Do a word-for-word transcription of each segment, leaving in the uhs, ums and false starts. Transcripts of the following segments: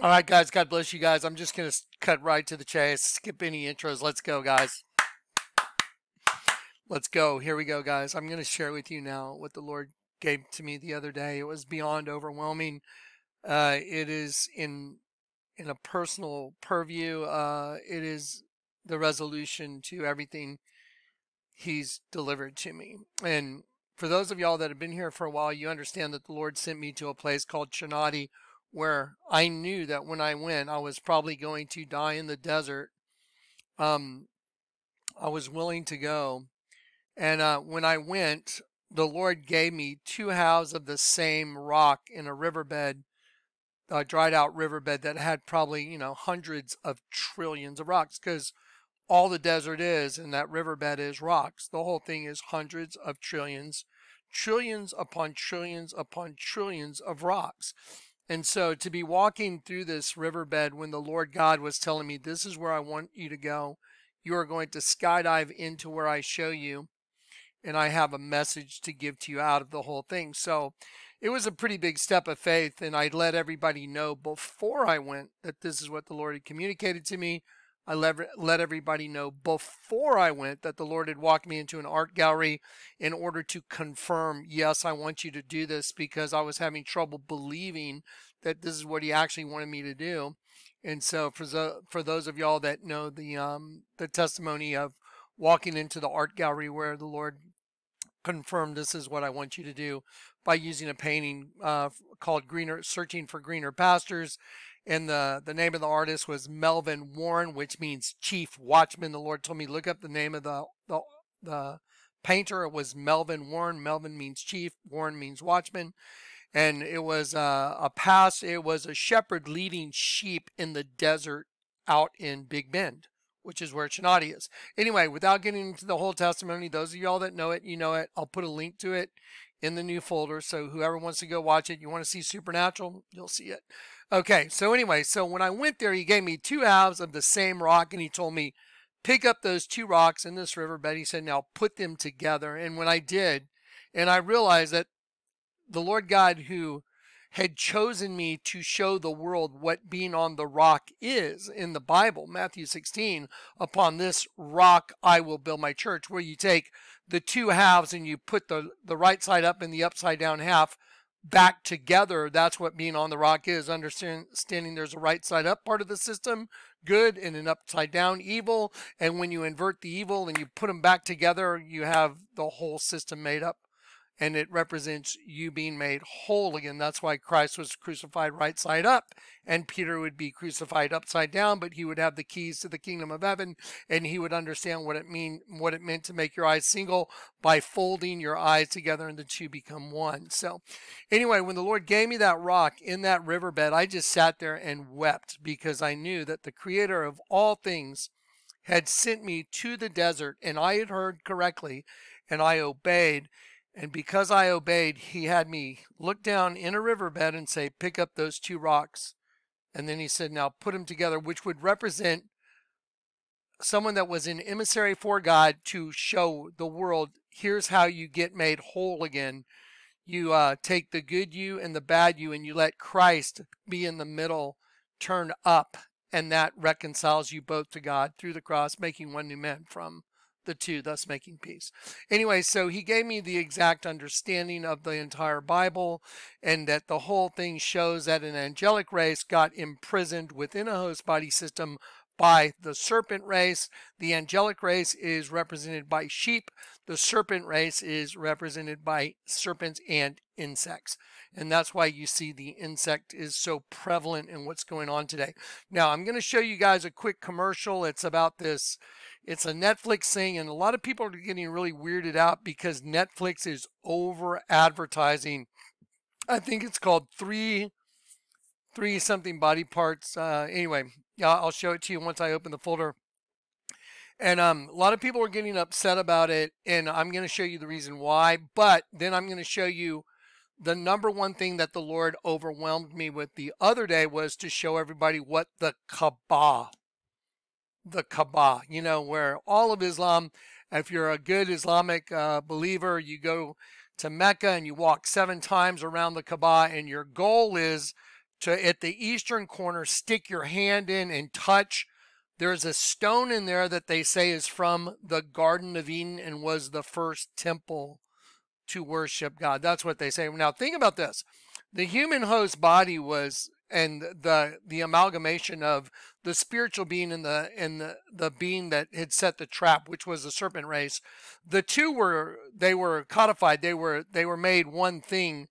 All right, guys, God bless you guys. I'm just going to cut right to the chase. Skip any intros. Let's go, guys. Let's go. Here we go, guys. I'm going to share with you now what the Lord gave to me the other day. It was beyond overwhelming. Uh, it is in in a personal purview. Uh, it is the resolution to everything He's delivered to me. And for those of y'all that have been here for a while, you understand that the Lord sent me to a place called Chinati, where I knew that when I went, I was probably going to die in the desert. Um, I was willing to go. And uh, when I went, the Lord gave me two halves of the same rock in a riverbed, a dried out riverbed that had probably, you know, hundreds of trillions of rocks, because all the desert is and that riverbed is rocks. The whole thing is hundreds of trillions, trillions upon trillions upon trillions of rocks. And so to be walking through this riverbed when the Lord God was telling me, this is where I want you to go. You are going to skydive into where I show you. And I have a message to give to you out of the whole thing. So it was a pretty big step of faith. And I let everybody know before I went that this is what the Lord had communicated to me. I let, let everybody know before I went that the Lord had walked me into an art gallery in order to confirm, yes, I want you to do this, because I was having trouble believing that this is what He actually wanted me to do. And so for, the, for those of y'all that know the, um, the testimony of walking into the art gallery where the Lord confirmed this is what I want you to do, by using a painting uh, called Greener, Searching for Greener Pastures. And the, the name of the artist was Melvin Warren, which means chief watchman. The Lord told me, look up the name of the, the, the painter. It was Melvin Warren. Melvin means chief. Warren means watchman. And it was uh, a past, it was a shepherd leading sheep in the desert out in Big Bend, which is where Chinati is. Anyway, without getting into the whole testimony, those of y'all that know it, you know it. I'll put a link to it in the new folder. So whoever wants to go watch it, you want to see Supernatural, you'll see it. Okay, so anyway, so when I went there, He gave me two halves of the same rock, and He told me, pick up those two rocks in this riverbed. He said, now put them together. And when I did, and I realized that the Lord God who had chosen me to show the world what being on the rock is in the Bible, Matthew sixteen, upon this rock I will build my church, where you take the two halves and you put the, the right side up and the upside down half back together. That's what being on the rock is. Understanding there's a right side up part of the system, good, and an upside down, evil. And when you invert the evil and you put them back together, you have the whole system made up. And it represents you being made whole again. That's why Christ was crucified right side up, and Peter would be crucified upside down, but he would have the keys to the kingdom of heaven, and he would understand what it mean, what it meant to make your eyes single by folding your eyes together, and the two become one. So anyway, when the Lord gave me that rock in that riverbed, I just sat there and wept, because I knew that the Creator of all things had sent me to the desert, and I had heard correctly, and I obeyed. And because I obeyed, He had me look down in a riverbed and say, pick up those two rocks. And then He said, now put them together, which would represent someone that was an emissary for God to show the world, here's how you get made whole again. You uh, take the good you and the bad you, and you let Christ be in the middle, turn up, and that reconciles you both to God through the cross, making one new man from the two, thus making peace. Anyway, so He gave me the exact understanding of the entire Bible, and that the whole thing shows that an angelic race got imprisoned within a host body system by the serpent race. The angelic race is represented by sheep. The serpent race is represented by serpents and insects. And that's why you see the insect is so prevalent in what's going on today. Now, I'm going to show you guys a quick commercial. It's about this. It's a Netflix thing, and a lot of people are getting really weirded out because Netflix is over advertising. I think it's called three, three something body parts. Uh, anyway, yeah, I'll show it to you once I open the folder. And um, a lot of people are getting upset about it, and I'm going to show you the reason why. But then I'm going to show you the number one thing that the Lord overwhelmed me with the other day was to show everybody what the Kaaba, the Kaaba, you know, where all of Islam, if you're a good Islamic uh, believer, you go to Mecca and you walk seven times around the Kaaba, and your goal is to, at the eastern corner, stick your hand in and touch. There's a stone in there that they say is from the Garden of Eden and was the first temple to worship God. That's what they say. Now think about this. The human host body was, and the the amalgamation of the spiritual being and the and the, the being that had set the trap, which was the serpent race. The two were they were codified. They were they were made one thing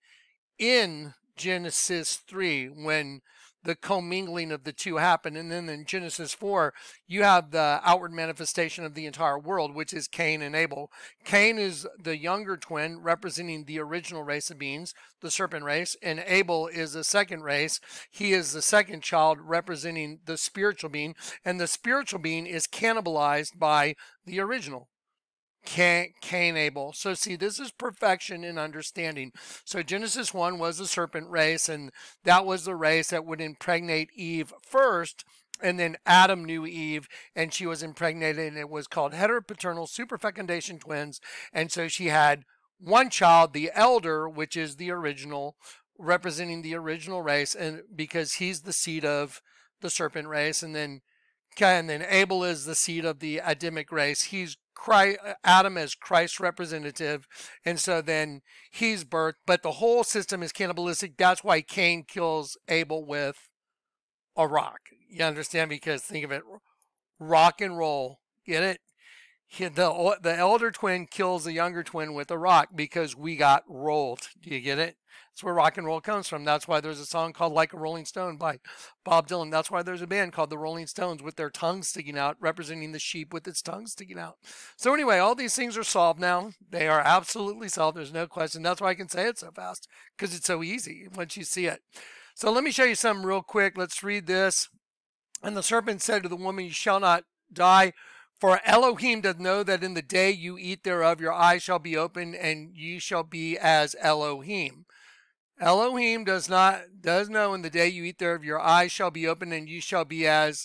in Genesis three when the commingling of the two happened. And then in Genesis four, you have the outward manifestation of the entire world, which is Cain and Abel. Cain is the younger twin representing the original race of beings, the serpent race, and Abel is the second race. He is the second child representing the spiritual being, and the spiritual being is cannibalized by the original. Cain, Cain, Abel. So see, this is perfection in understanding. So Genesis one was the serpent race, and that was the race that would impregnate Eve first, and then Adam knew Eve, and she was impregnated, and it was called heteropaternal superfecundation twins. And so she had one child, the elder, which is the original, representing the original race, and because he's the seed of the serpent race, and then and then Abel is the seed of the Adamic race. He's Christ, Adam as Christ's representative, and so then he's birthed. But the whole system is cannibalistic. That's why Cain kills Abel with a rock. You understand? Because think of it, rock and roll. Get it? He, the the elder twin kills the younger twin with a rock because we got rolled. Do you get it? That's where rock and roll comes from. That's why there's a song called Like a Rolling Stone by Bob Dylan. That's why there's a band called the Rolling Stones with their tongues sticking out, representing the sheep with its tongue sticking out. So anyway, all these things are solved now. They are absolutely solved. There's no question. That's why I can say it so fast, because it's so easy once you see it. So let me show you something real quick. Let's read this. And the serpent said to the woman, you shall not die. For Elohim doth know that in the day you eat thereof, your eyes shall be opened, and ye shall be as Elohim. Elohim does not does know in the day you eat thereof, your eyes shall be opened, and you shall be as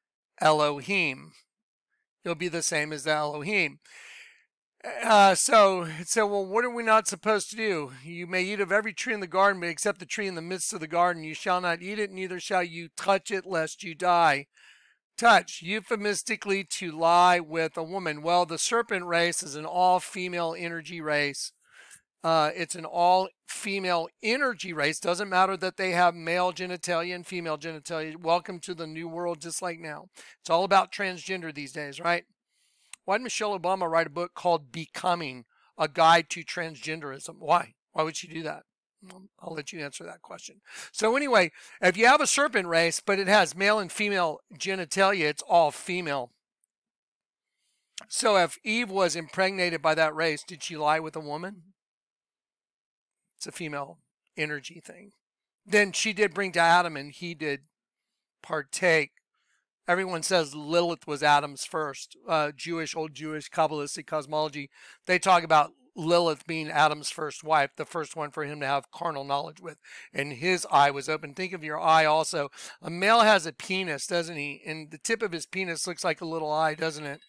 Elohim. You'll be the same as the Elohim. Uh, so it said, well, what are we not supposed to do? You may eat of every tree in the garden, but except the tree in the midst of the garden, you shall not eat it, neither shall you touch it, lest you die. Touch, euphemistically to lie with a woman. Well, the serpent race is an all-female energy race. Uh, it's an all-female energy race. Doesn't matter that they have male genitalia and female genitalia. Welcome to the new world, just like now. It's all about transgender these days, right? Why did Michelle Obama write a book called Becoming, A Guide to Transgenderism? Why? Why would she do that? I'll let you answer that question. So anyway, if you have a serpent race, but it has male and female genitalia, it's all female. So if Eve was impregnated by that race, did she lie with a woman? It's a female energy thing. Then she did bring to Adam, and he did partake. Everyone says Lilith was Adam's first. Uh, Jewish, old Jewish Kabbalistic cosmology, they talk about Lilith being Adam's first wife, the first one for him to have carnal knowledge with, and his eye was open. Think of your eye also. A male has a penis, doesn't he? And the tip of his penis looks like a little eye, doesn't it?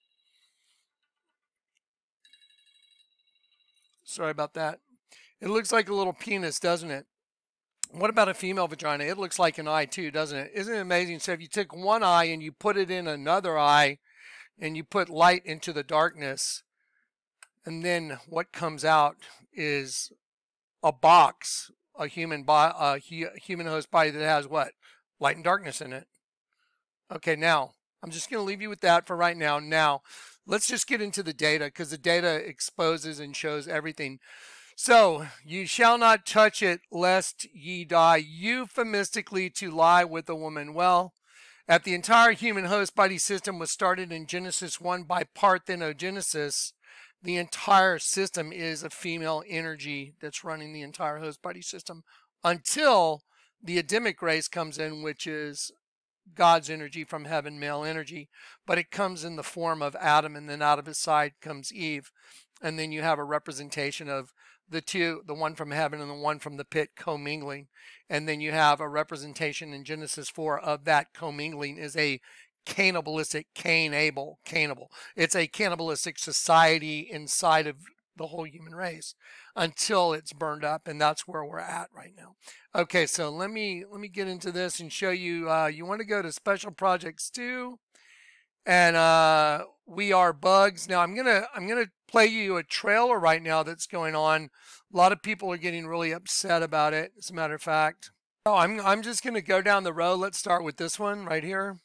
Sorry about that. It looks like a little penis, doesn't it? What about a female vagina? It looks like an eye too, doesn't it? Isn't it amazing? So if you take one eye and you put it in another eye and you put light into the darkness, and then what comes out is a box, a human bo a human host body that has what? Light and darkness in it. Okay, now, I'm just going to leave you with that for right now. Now, let's just get into the data, because the data exposes and shows everything. So, you shall not touch it lest ye die, euphemistically to lie with a woman. Well, if the entire human host body system was started in Genesis one by parthenogenesis, the entire system is a female energy that's running the entire host body system until the Adamic race comes in, which is God's energy from heaven, male energy. But it comes in the form of Adam, and then out of his side comes Eve. And then you have a representation of the two, the one from heaven and the one from the pit commingling. And then you have a representation in Genesis four of that commingling is a cannibalistic Cain Abel cannibal. It's a cannibalistic society inside of the whole human race until it's burned up, and that's where we're at right now. Okay, so let me let me get into this and show you. Uh, you want to go to Special Projects two, and uh, we are bugs. Now I'm gonna I'm gonna play you a trailer right now that's going on. A lot of people are getting really upset about it. As a matter of fact, oh, I'm I'm just gonna go down the road. Let's start with this one right here.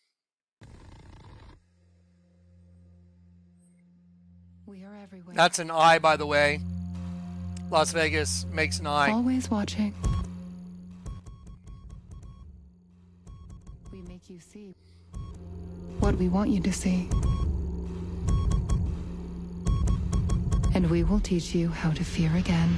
We are everywhere. That's an eye, by the way. Las Vegas makes an eye. Always watching. We make you see what we want you to see. And we will teach you how to fear again.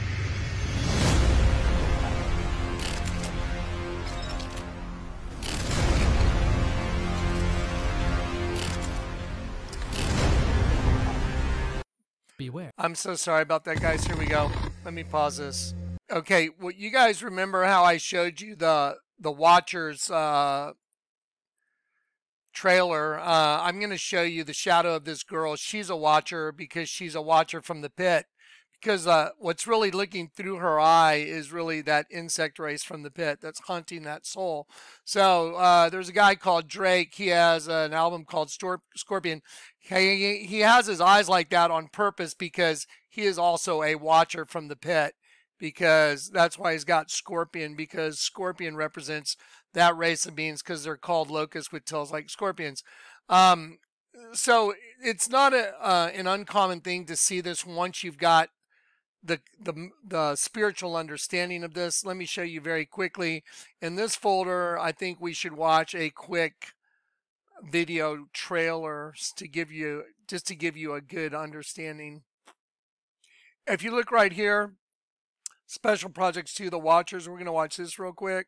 Beware. I'm so sorry about that, guys. Here we go. Let me pause this. Okay, well, you guys remember how I showed you the the Watchers uh, trailer? Uh, I'm going to show you the shadow of this girl. She's a Watcher because she's a Watcher from the pit. Because uh, what's really looking through her eye is really that insect race from the pit that's hunting that soul. So uh, there's a guy called Drake. He has an album called Stor Scorpion. He, he has his eyes like that on purpose because he is also a Watcher from the pit. Because that's why he's got Scorpion, because Scorpion represents that race of beings because they're called locusts with tails like scorpions. Um, so it's not a, uh, an uncommon thing to see this once you've got the, the the spiritual understanding of this. Let me show you very quickly. In this folder, I think we should watch a quick video trailer to give you just to give you a good understanding. If you look right here, Special Projects two, the Watchers, we're going to watch this real quick.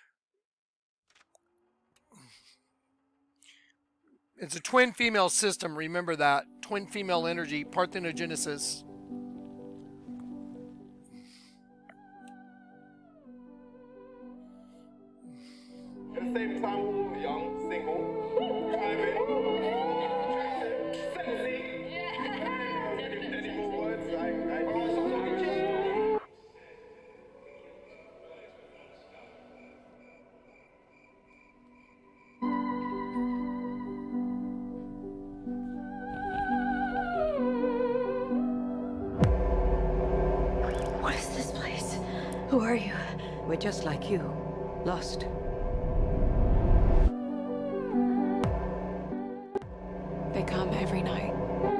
It's a twin female system, remember that. Twin female energy, parthenogenesis. At the same time, we were young, single, private, sexy. Any more words? I, I What is this place? Who are you? We're just like you, lost. They come every night.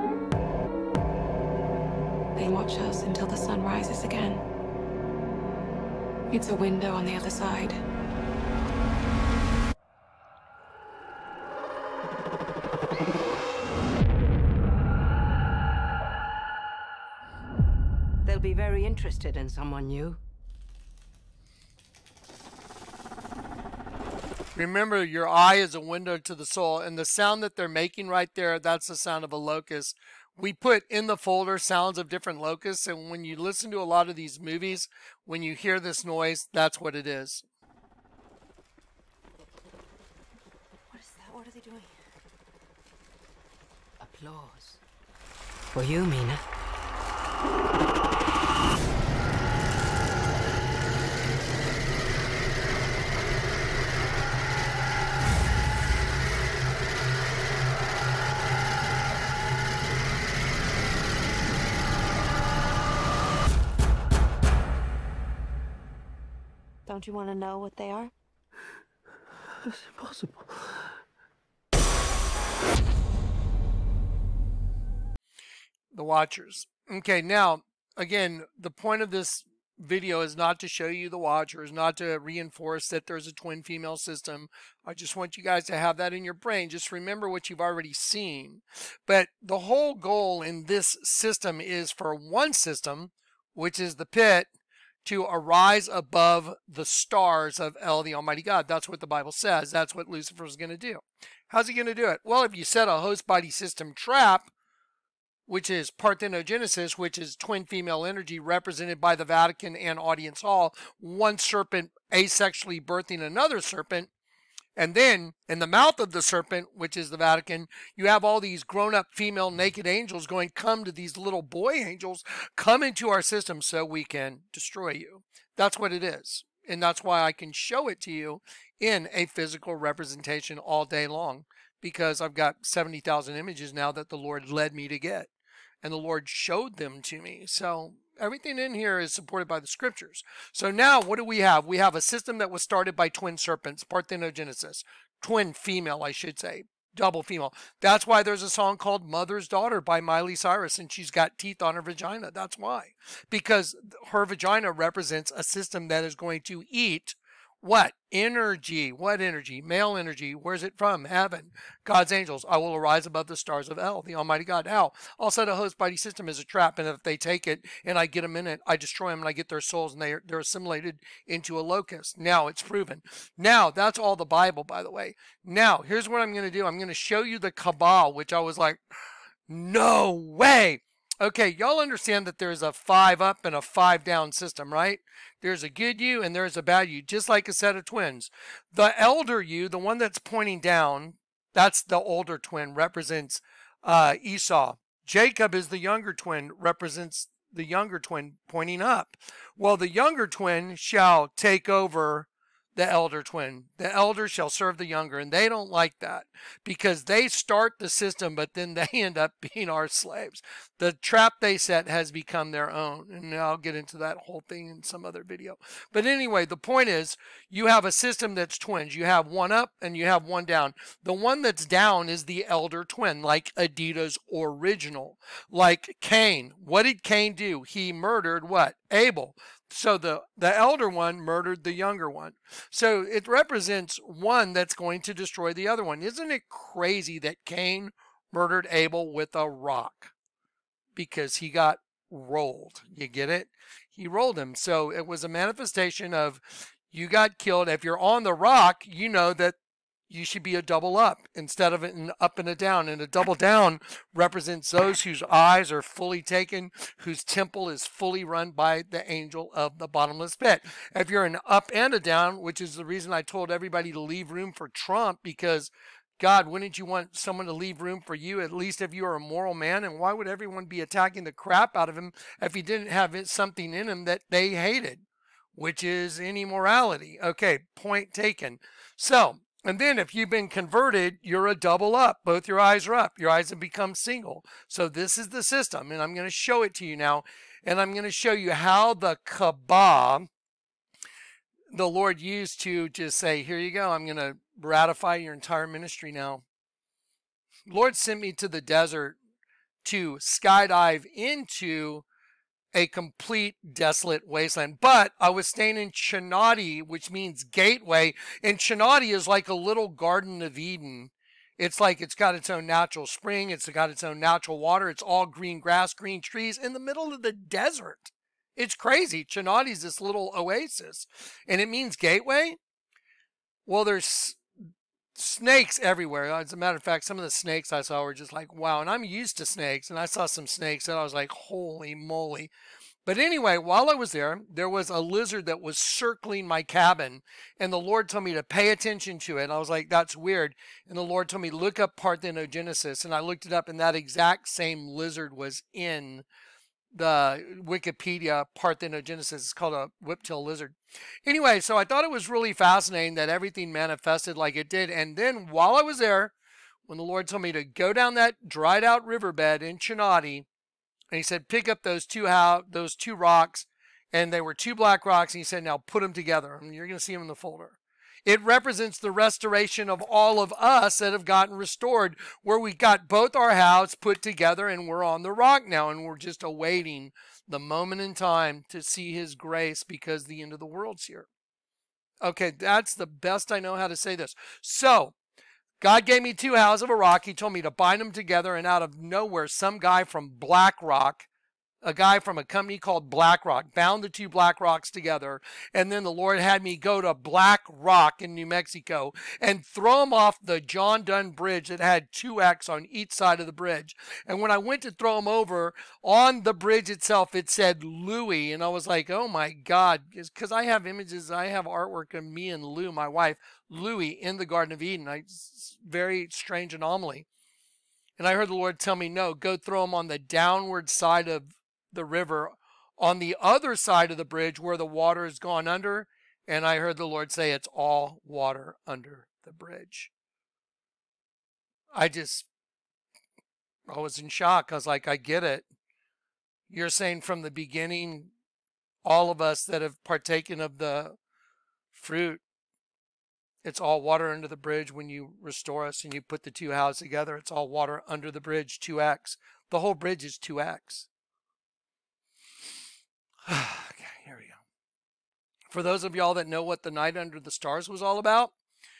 They watch us until the sun rises again. It's a window on the other side. They'll be very interested in someone new. Remember, your eye is a window to the soul, and the sound that they're making right there, that's the sound of a locust. We put in the folder sounds of different locusts, and when you listen to a lot of these movies, when you hear this noise, that's what it is. What is that? What are they doing? Applause. For you, Mina. Don't you want to know what they are? It's impossible. The Watchers. Okay, now, again, the point of this video is not to show you the Watchers, not to reinforce that there's a twin female system. I just want you guys to have that in your brain. Just remember what you've already seen. But the whole goal in this system is for one system, which is the pit, to arise above the stars of El, the Almighty God. That's what the Bible says. That's what Lucifer is going to do. How's he going to do it? Well, if you set a host body system trap, which is parthenogenesis, which is twin female energy represented by the Vatican and Audience Hall, one serpent asexually birthing another serpent, And then in the mouth of the serpent, which is the Vatican, you have all these grown-up female naked angels going, come to these little boy angels, come into our system so we can destroy you. That's what it is. And that's why I can show it to you in a physical representation all day long, because I've got seventy thousand images now that the Lord led me to get. And the Lord showed them to me. So everything in here is supported by the scriptures. So now what do we have? We have a system that was started by twin serpents, parthenogenesis, twin female, I should say, double female. That's why there's a song called Mother's Daughter by Miley Cyrus, and she's got teeth on her vagina. That's why. Because her vagina represents a system that is going to eat what? Energy. What energy? Male energy. Where's it from? Heaven. God's angels. I will arise above the stars of El, the Almighty God. How? I'll set a host body system as a trap, and if they take it and I get them in it, I destroy them and I get their souls, and they are, they're assimilated into a locust. Now it's proven. Now, that's all the Bible, by the way. Now, here's what I'm going to do. I'm going to show you the Cabal, which I was like, no way. Okay, y'all understand that there's a five up and a five down system, right? There's a good you and there's a bad you, just like a set of twins. The elder you, the one that's pointing down, that's the older twin, represents uh, Esau. Jacob is the younger twin, represents the younger twin pointing up. Well, the younger twin shall take over the elder twin. The elder shall serve the younger, and they don't like that because they start the system, but then they end up being our slaves. The trap they set has become their own, and I'll get into that whole thing in some other video. But anyway, the point is you have a system that's twins. You have one up and you have one down. The one that's down is the elder twin, like Adidas original, like Cain. What did Cain do? He murdered what? Abel. So the, the elder one murdered the younger one. So it represents one that's going to destroy the other one. Isn't it crazy that Cain murdered Abel with a rock? Because he got rolled. You get it? He rolled him. So it was a manifestation of you got killed. If you're on the rock, you know that you should be a double up instead of an up and a down. And a double down represents those whose eyes are fully taken, whose temple is fully run by the angel of the bottomless pit. If you're an up and a down, which is the reason I told everybody to leave room for Trump, because God, wouldn't you want someone to leave room for you, at least if you are a moral man? And why would everyone be attacking the crap out of him if he didn't have something in him that they hated, which is any morality? Okay, point taken. So, and then if you've been converted, you're a double up. Both your eyes are up. Your eyes have become single. So this is the system, and I'm going to show it to you now. And I'm going to show you how the Kabbah, the Lord used to just say, here you go. I'm going to ratify your entire ministry now. Lord sent me to the desert to skydive into a complete desolate wasteland. But I was staying in Chinati, which means gateway. And Chinati is like a little Garden of Eden. It's like it's got its own natural spring. It's got its own natural water. It's all green grass, green trees in the middle of the desert. It's crazy. Chinati is this little oasis. And it means gateway. Well, there's snakes everywhere. As a matter of fact, some of the snakes I saw were just like, wow. And I'm used to snakes. And I saw some snakes and I was like, holy moly. But anyway, while I was there, there was a lizard that was circling my cabin. And the Lord told me to pay attention to it. I was like, that's weird. And the Lord told me, look up parthenogenesis. And I looked it up, and that exact same lizard was in the Wikipedia parthenogenesis. It's called a whiptail lizard. Anyway, so I thought it was really fascinating that everything manifested like it did. And then while I was there, when the Lord told me to go down that dried out riverbed in Chinati, and he said, pick up those two how those two rocks, and they were two black rocks, and he said, now put them together. And you're going to see them in the folder. It represents the restoration of all of us that have gotten restored, where we got both our house put together and we're on the rock now, and we're just awaiting the moment in time to see his grace, because the end of the world's here. Okay, that's the best I know how to say this. So, God gave me two halves of a rock. He told me to bind them together, and out of nowhere, some guy from BlackRock, a guy from a company called BlackRock, bound the two black rocks together. And then the Lord had me go to Black Rock in New Mexico and throw them off the John Dunn Bridge that had two X on each side of the bridge. And when I went to throw them over, on the bridge itself, it said Louie. And I was like, oh my God, because I have images, I have artwork of me and Lou, my wife, Louis in the Garden of Eden. I, very strange anomaly. And I heard the Lord tell me, no, go throw them on the downward side of the river, on the other side of the bridge where the water has gone under. And I heard the Lord say, it's all water under the bridge. I just, I was in shock. I was like, I get it. You're saying from the beginning, all of us that have partaken of the fruit, it's all water under the bridge when you restore us and you put the two houses together. It's all water under the bridge, two X. The whole bridge is two X. Okay, here we go. For those of y'all that know what the Night Under the Stars was all about,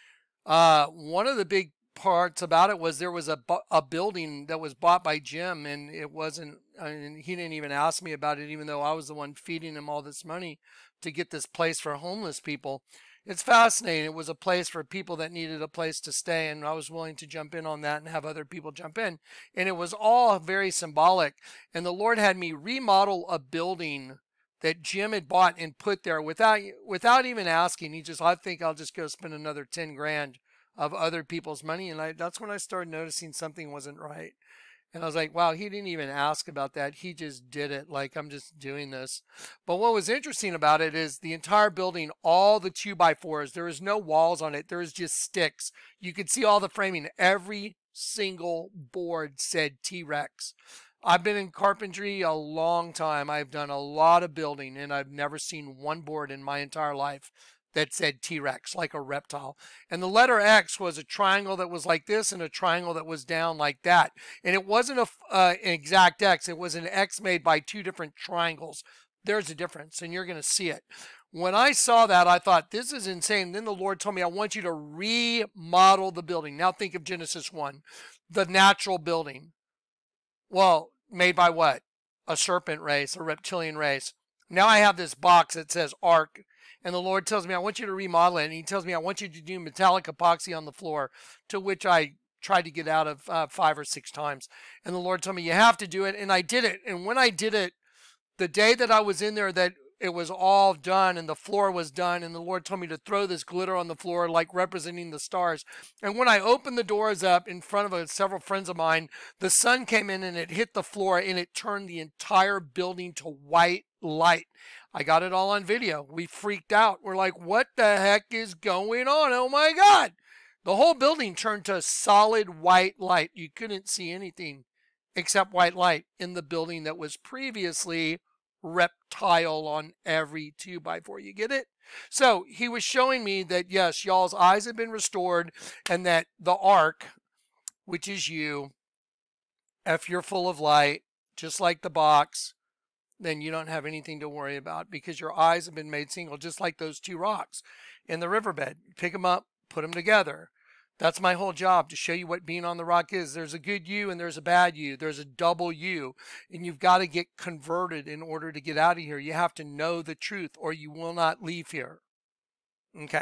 uh, one of the big parts about it was there was a, a building that was bought by Jim, and it wasn't, I mean, he didn't even ask me about it, even though I was the one feeding him all this money to get this place for homeless people. It's fascinating. It was a place for people that needed a place to stay, and I was willing to jump in on that and have other people jump in. And it was all very symbolic. And the Lord had me remodel a building that Jim had bought and put there without without even asking. He just, I think I'll just go spend another ten grand of other people's money. And I, that's when I started noticing something wasn't right. And I was like, wow, he didn't even ask about that. He just did it. Like, I'm just doing this. But what was interesting about it is the entire building, all the two by fours, there is no walls on it. There is just sticks. You could see all the framing. Every single board said T-Rex. I've been in carpentry a long time. I've done a lot of building, and I've never seen one board in my entire life that said T-Rex, like a reptile. And the letter X was a triangle that was like this and a triangle that was down like that. And it wasn't a, uh, an exact X. It was an X made by two different triangles. There's a difference, and you're going to see it. When I saw that, I thought, this is insane. Then the Lord told me, I want you to remodel the building. Now think of Genesis one, the natural building. Well, made by what? A serpent race, a reptilian race. Now I have this box that says Ark. And the Lord tells me, I want you to remodel it. And he tells me, I want you to do metallic epoxy on the floor, to which I tried to get out of uh, five or six times. And the Lord told me, you have to do it. And I did it. And when I did it, the day that I was in there, that it was all done and the floor was done, and the Lord told me to throw this glitter on the floor like representing the stars. And when I opened the doors up in front of a, several friends of mine, the sun came in and it hit the floor and it turned the entire building to white light. I got it all on video. We freaked out. We're like, what the heck is going on? Oh my God. The whole building turned to solid white light. You couldn't see anything except white light in the building that was previously reptile on every two by four. You get it? So he was showing me that, yes, y'all's eyes have been restored, and that the ark, which is you, if you're full of light, just like the box, then you don't have anything to worry about, because your eyes have been made single, just like those two rocks in the riverbed. Pick them up, put them together. That's my whole job, to show you what being on the rock is. There's a good you and there's a bad you. There's a double you. And you've got to get converted in order to get out of here. You have to know the truth, or you will not leave here. Okay.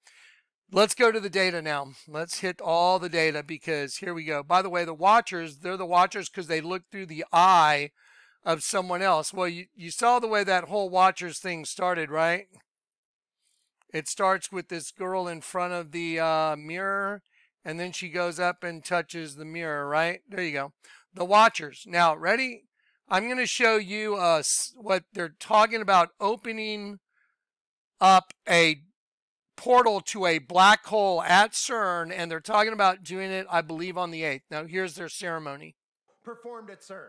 Let's go to the data now. Let's hit all the data, because here we go. By the way, the watchers, they're the watchers because they look through the eye of someone else. Well, you, you saw the way that whole watchers thing started, right? It starts with this girl in front of the uh, mirror, and then she goes up and touches the mirror, right? There you go. The watchers. Now, ready? I'm going to show you uh, what they're talking about, opening up a portal to a black hole at CERN, and they're talking about doing it, I believe, on the eighth. Now, here's their ceremony. Performed at CERN.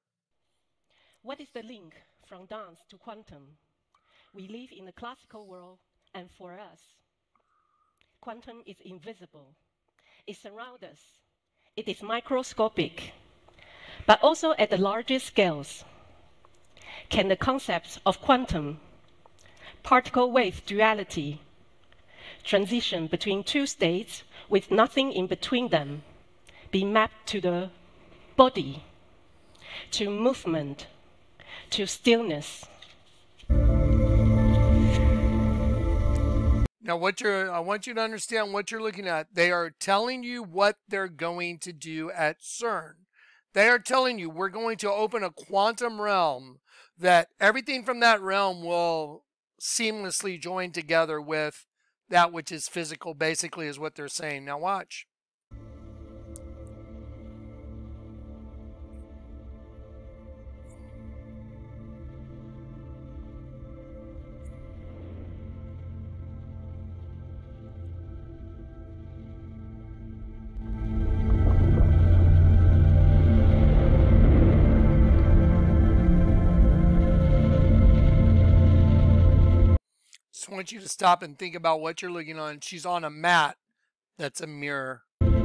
What is the link from dance to quantum? We live in a classical world, and for us, quantum is invisible. It surrounds us. It is microscopic, but also at the largest scales. Can the concepts of quantum, particle wave duality, transition between two states with nothing in between them, be mapped to the body, to movement, to stillness? Now, what you're, I want you to understand what you're looking at. They are telling you what they're going to do at CERN. They are telling you, we're going to open a quantum realm, that everything from that realm will seamlessly join together with that which is physical, basically, is what they're saying. Now watch. I want you to stop and think about what you're looking on. She's on a mat that's a mirror.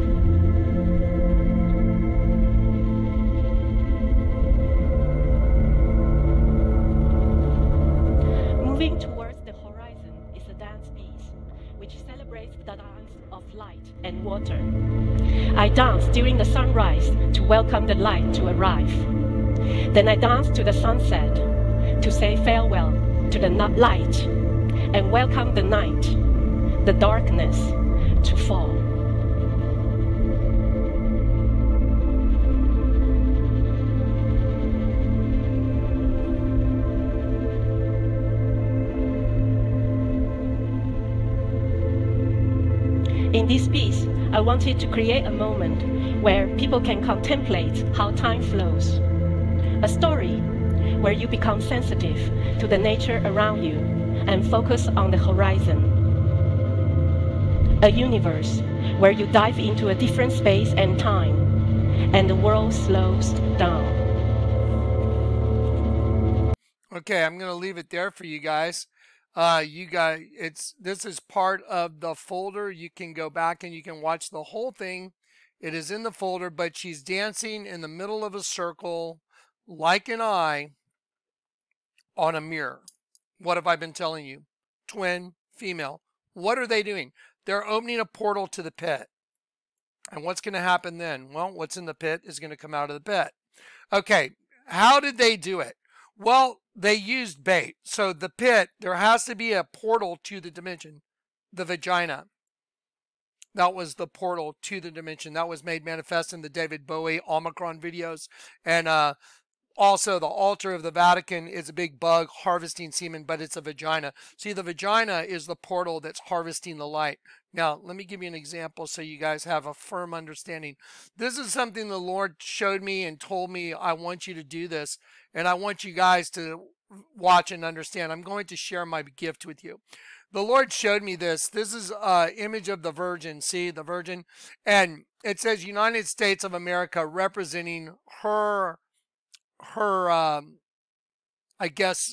Moving towards the horizon is a dance piece, which celebrates the dance of light and water. I dance during the sunrise to welcome the light to arrive. Then I dance to the sunset to say farewell to the light and welcome the night, the darkness, to fall. In this piece, I wanted to create a moment where people can contemplate how time flows. A story where you become sensitive to the nature around you and focus on the horizon. A universe where you dive into a different space and time, and the world slows down. Okay, I'm going to leave it there for you guys. Uh, you guys, it's this is part of the folder. You can go back and you can watch the whole thing. It is in the folder, but she's dancing in the middle of a circle like an eye on a mirror. What have I been telling you? Twin, female. What are they doing? They're opening a portal to the pit. And what's going to happen then? Well, what's in the pit is going to come out of the pit. Okay, how did they do it? Well, they used bait. So the pit, there has to be a portal to the dimension, the vagina. That was the portal to the dimension. That was made manifest in the David Bowie Omicron videos. And uh, also, the altar of the Vatican is a big bug harvesting semen, but it's a vagina. See, the vagina is the portal that's harvesting the light. Now, let me give you an example so you guys have a firm understanding. This is something the Lord showed me and told me, I want you to do this, and I want you guys to watch and understand. I'm going to share my gift with you. The Lord showed me this. This is an image of the Virgin. See, the Virgin? And it says United States of America representing her her, um, I guess,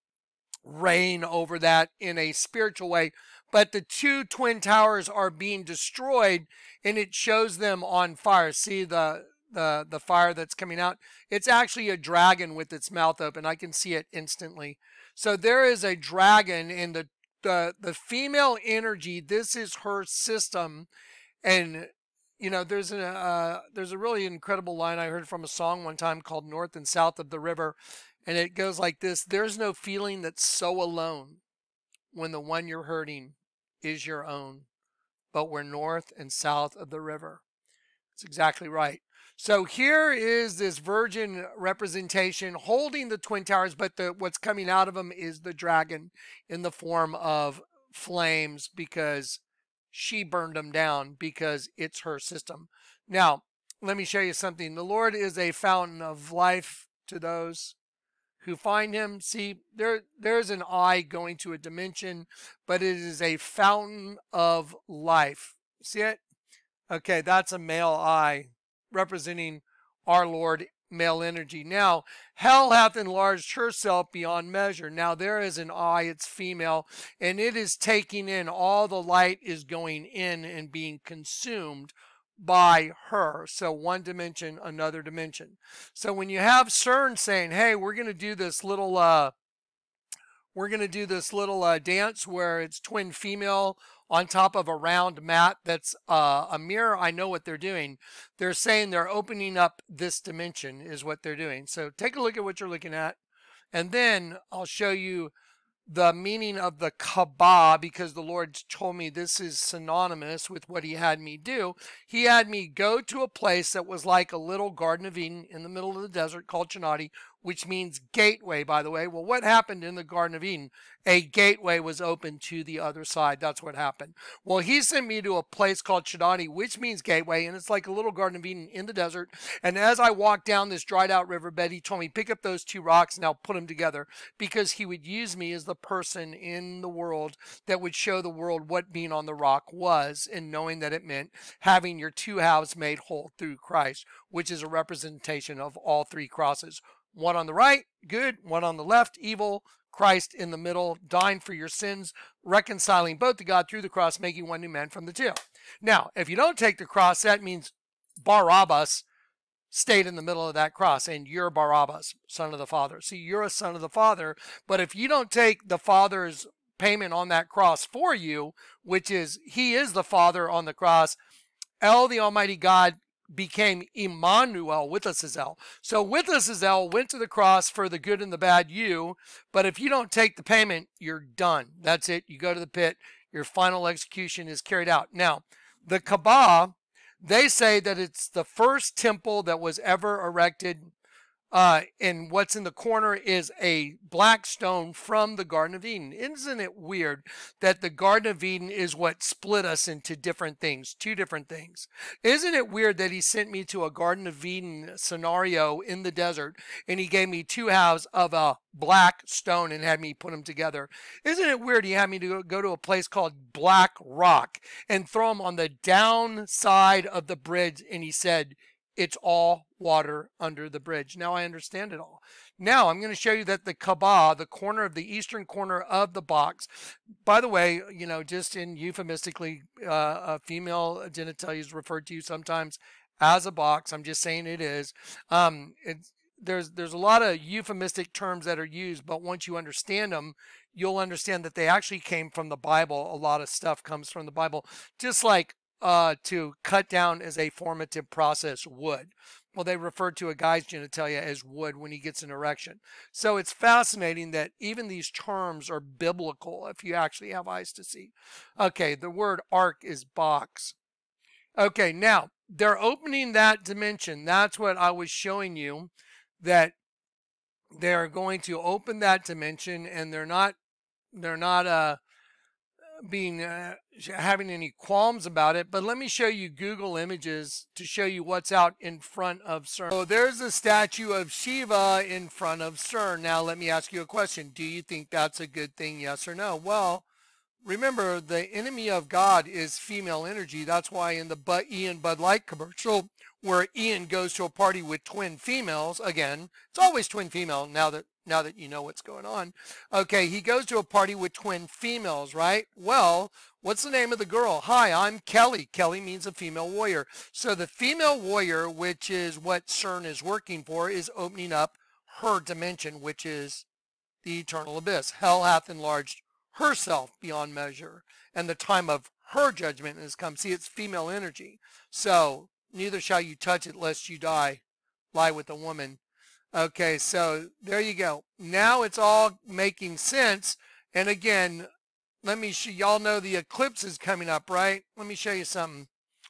reign over that in a spiritual way. But the two twin towers are being destroyed, and it shows them on fire. See the the the fire that's coming out? It's actually a dragon with its mouth open. I can see it instantly. So there is a dragon in the the the female energy. This is her system, and you know, there's a uh, there's a really incredible line I heard from a song one time called North and South of the River, and it goes like this: there's no feeling that's so alone when the one you're hurting is your own, but we're north and south of the river. That's exactly right. So here is this virgin representation holding the twin towers, but the what's coming out of them is the dragon in the form of flames, because she burned them down, because it's her system. Now, let me show you something. The Lord is a fountain of life to those who find him. See, there, there's an eye going to a dimension, but it is a fountain of life. See it? Okay, that's a male eye representing our Lord, male energy. Now, hell hath enlarged herself beyond measure. Now, there is an eye, it's female, and it is taking in all the light is going in and being consumed by her. So one dimension, another dimension. So when you have CERN saying, hey, we're going to do this little, uh, we're going to do this little uh, dance where it's twin female on top of a round mat that's uh, a mirror, I know what they're doing. They're saying they're opening up this dimension is what they're doing. So take a look at what you're looking at. And then I'll show you the meaning of the Kaaba, because the Lord told me this is synonymous with what he had me do. He had me go to a place that was like a little Garden of Eden in the middle of the desert called Chinati, which means gateway, by the way. Well, what happened in the Garden of Eden? A gateway was opened to the other side. That's what happened. Well, he sent me to a place called Shadani, which means gateway, and it's like a little Garden of Eden in the desert. And as I walked down this dried out riverbed, he told me, pick up those two rocks and now put them together, because he would use me as the person in the world that would show the world what being on the rock was, and knowing that it meant having your two halves made whole through Christ, which is a representation of all three crosses. One on the right, good. One on the left, evil. Christ in the middle, dying for your sins, reconciling both to God through the cross, making one new man from the two. Now, if you don't take the cross, that means Barabbas stayed in the middle of that cross, and you're Barabbas, son of the Father. See, you're a son of the Father, but if you don't take the Father's payment on that cross for you, which is he is the Father on the cross, El, the Almighty God, became Emmanuel, with us is El. So with us is El went to the cross for the good and the bad you, but if you don't take the payment, you're done. That's it. You go to the pit. Your final execution is carried out. Now, the Kaaba, they say that it's the first temple that was ever erected, uh, and what's in the corner is a black stone from the Garden of Eden. Isn't it weird that the Garden of Eden is what split us into different things, two different things? Isn't it weird that he sent me to a Garden of Eden scenario in the desert, and he gave me two halves of a black stone and had me put them together? Isn't it weird he had me to go to a place called Black Rock and throw them on the downside of the bridge, and he said, it's all water under the bridge. Now I understand it all. Now I'm going to show you that the Kaaba, the corner of the eastern corner of the box, by the way, you know, just in euphemistically, uh, a female genitalia is referred to sometimes as a box. I'm just saying it is. Um, it's, there's, there's a lot of euphemistic terms that are used, but once you understand them, you'll understand that they actually came from the Bible. A lot of stuff comes from the Bible, just like Uh, to cut down as a formative process would. Well, they refer to a guy's genitalia as wood when he gets an erection. So it's fascinating that even these terms are biblical if you actually have eyes to see. Okay, the word ark is box. Okay, now they're opening that dimension. That's what I was showing you, that they're going to open that dimension, and they're not, they're not, uh, being uh, having any qualms about it. But let me show you Google images to show you what's out in front of CERN. So there's a statue of Shiva in front of CERN. Now let me ask you a question. Do you think that's a good thing, yes or no? Well, remember, the enemy of God is female energy. That's why in the Bud, Ian Bud Light commercial, where Ian goes to a party with twin females, again, it's always twin female now that now that you know what's going on. Okay, he goes to a party with twin females, right? Well, what's the name of the girl? Hi, I'm Kelly. Kelly means a female warrior. So the female warrior, which is what CERN is working for, is opening up her dimension, which is the eternal abyss. Hell hath enlarged herself beyond measure, and the time of her judgment has come. See, it's female energy. So neither shall you touch it lest you die. Lie with a woman. Okay, so there you go. Now it's all making sense. And again, let me show y'all know the eclipse is coming up, right? Let me show you something.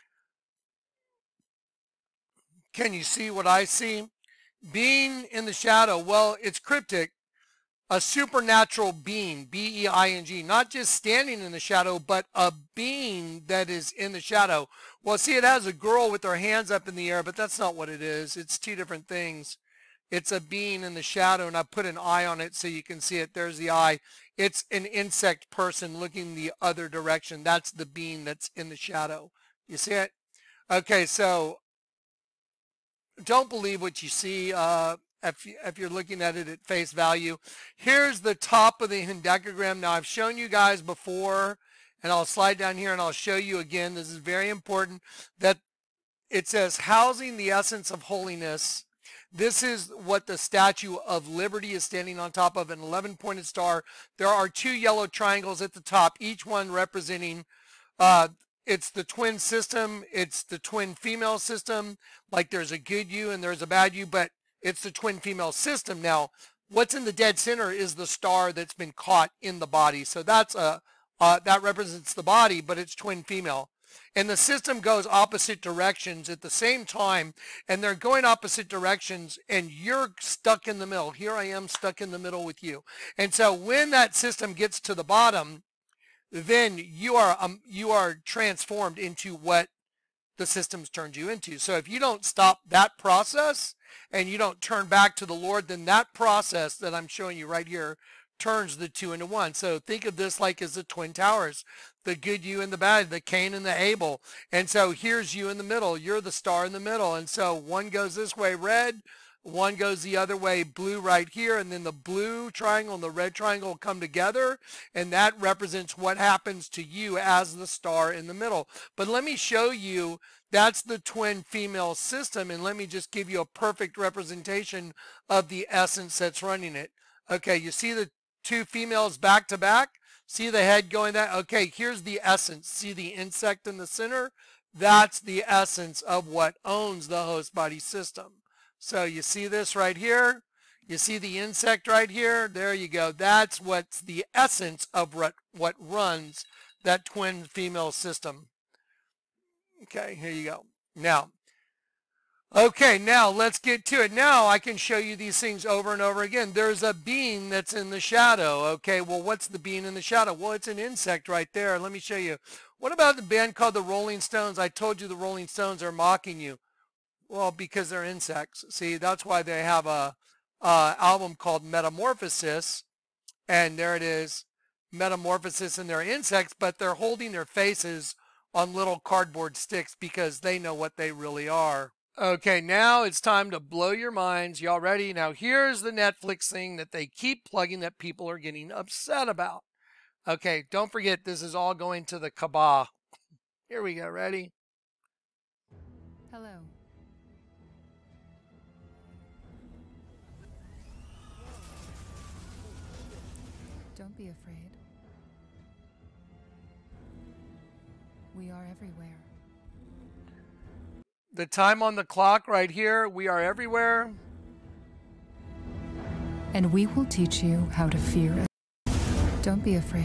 Can you see what I see? Being in the shadow, well, it's cryptic. A supernatural being, B E I N G, not just standing in the shadow, but a being that is in the shadow. Well, see, it has a girl with her hands up in the air, but that's not what it is. It's two different things. It's a being in the shadow, and I put an eye on it so you can see it. There's the eye. It's an insect person looking the other direction. That's the being that's in the shadow. You see it? Okay, so don't believe what you see. Uh, If, if you're looking at it at face value. Here's the top of the hendecagram. Now, I've shown you guys before, and I'll slide down here and I'll show you again. This is very important, that it says housing the essence of holiness. This is what the Statue of Liberty is standing on top of, an eleven-pointed star. There are two yellow triangles at the top, each one representing, uh, it's the twin system, it's the twin female system, like there's a good you and there's a bad you, but it's the twin female system. Now, what's in the dead center is the star that's been caught in the body. So that's a, uh, that represents the body, but it's twin female. and the system goes opposite directions at the same time, and they're going opposite directions, and you're stuck in the middle. Here I am stuck in the middle with you. And so when that system gets to the bottom, then you are um, you are transformed into what the system's turned you into. So if you don't stop that process and you don't turn back to the Lord, then that process that I'm showing you right here turns the two into one. So think of this like as the twin towers, the good you and the bad, the Cain and the Abel. And so here's you in the middle. You're the star in the middle. And so one goes this way, red, one goes the other way, blue right here, and then the blue triangle and the red triangle come together, and that represents what happens to you as the star in the middle. But let me show you, that's the twin female system, and let me just give you a perfect representation of the essence that's running it. Okay, you see the two females back to back? See the head going that? Okay, here's the essence. See the insect in the center? That's the essence of what owns the host body system. So you see this right here? You see the insect right here? There you go. That's what's the essence of what, what runs that twin female system. Okay, here you go. Now, okay, now let's get to it. Now I can show you these things over and over again. There's a being that's in the shadow. Okay, well, what's the being in the shadow? Well, it's an insect right there. Let me show you. What about the band called the Rolling Stones? I told you the Rolling Stones are mocking you. Well, because they're insects. See, that's why they have a, a album called Metamorphosis, and there it is, Metamorphosis, and they're insects, but they're holding their faces on little cardboard sticks because they know what they really are. Okay, now it's time to blow your minds. Y'all ready? Now here's the Netflix thing that they keep plugging that people are getting upset about. Okay, don't forget this is all going to the Kaaba. Here we go. Ready? Hello. Don't be afraid. We are everywhere. The time on the clock right here. We are everywhere. And we will teach you how to fear. Don't be afraid.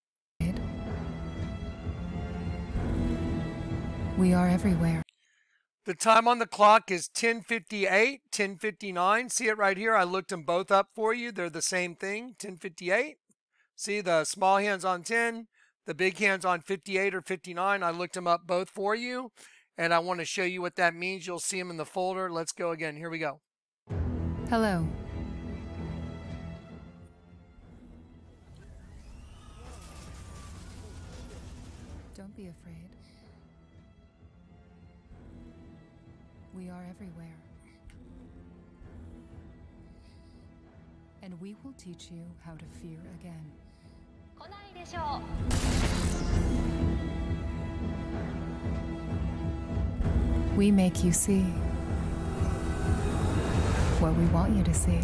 We are everywhere. The time on the clock is ten fifty-eight, ten fifty-nine. See it right here? I looked them both up for you. They're the same thing, ten fifty-eight. See the small hands on ten, the big hands on fifty-eight or fifty-nine. I looked them up both for you, and I want to show you what that means. You'll see them in the folder. Let's go again. Here we go. Hello. Don't be afraid. We are everywhere. And we will teach you how to fear again. We make you see what we want you to see.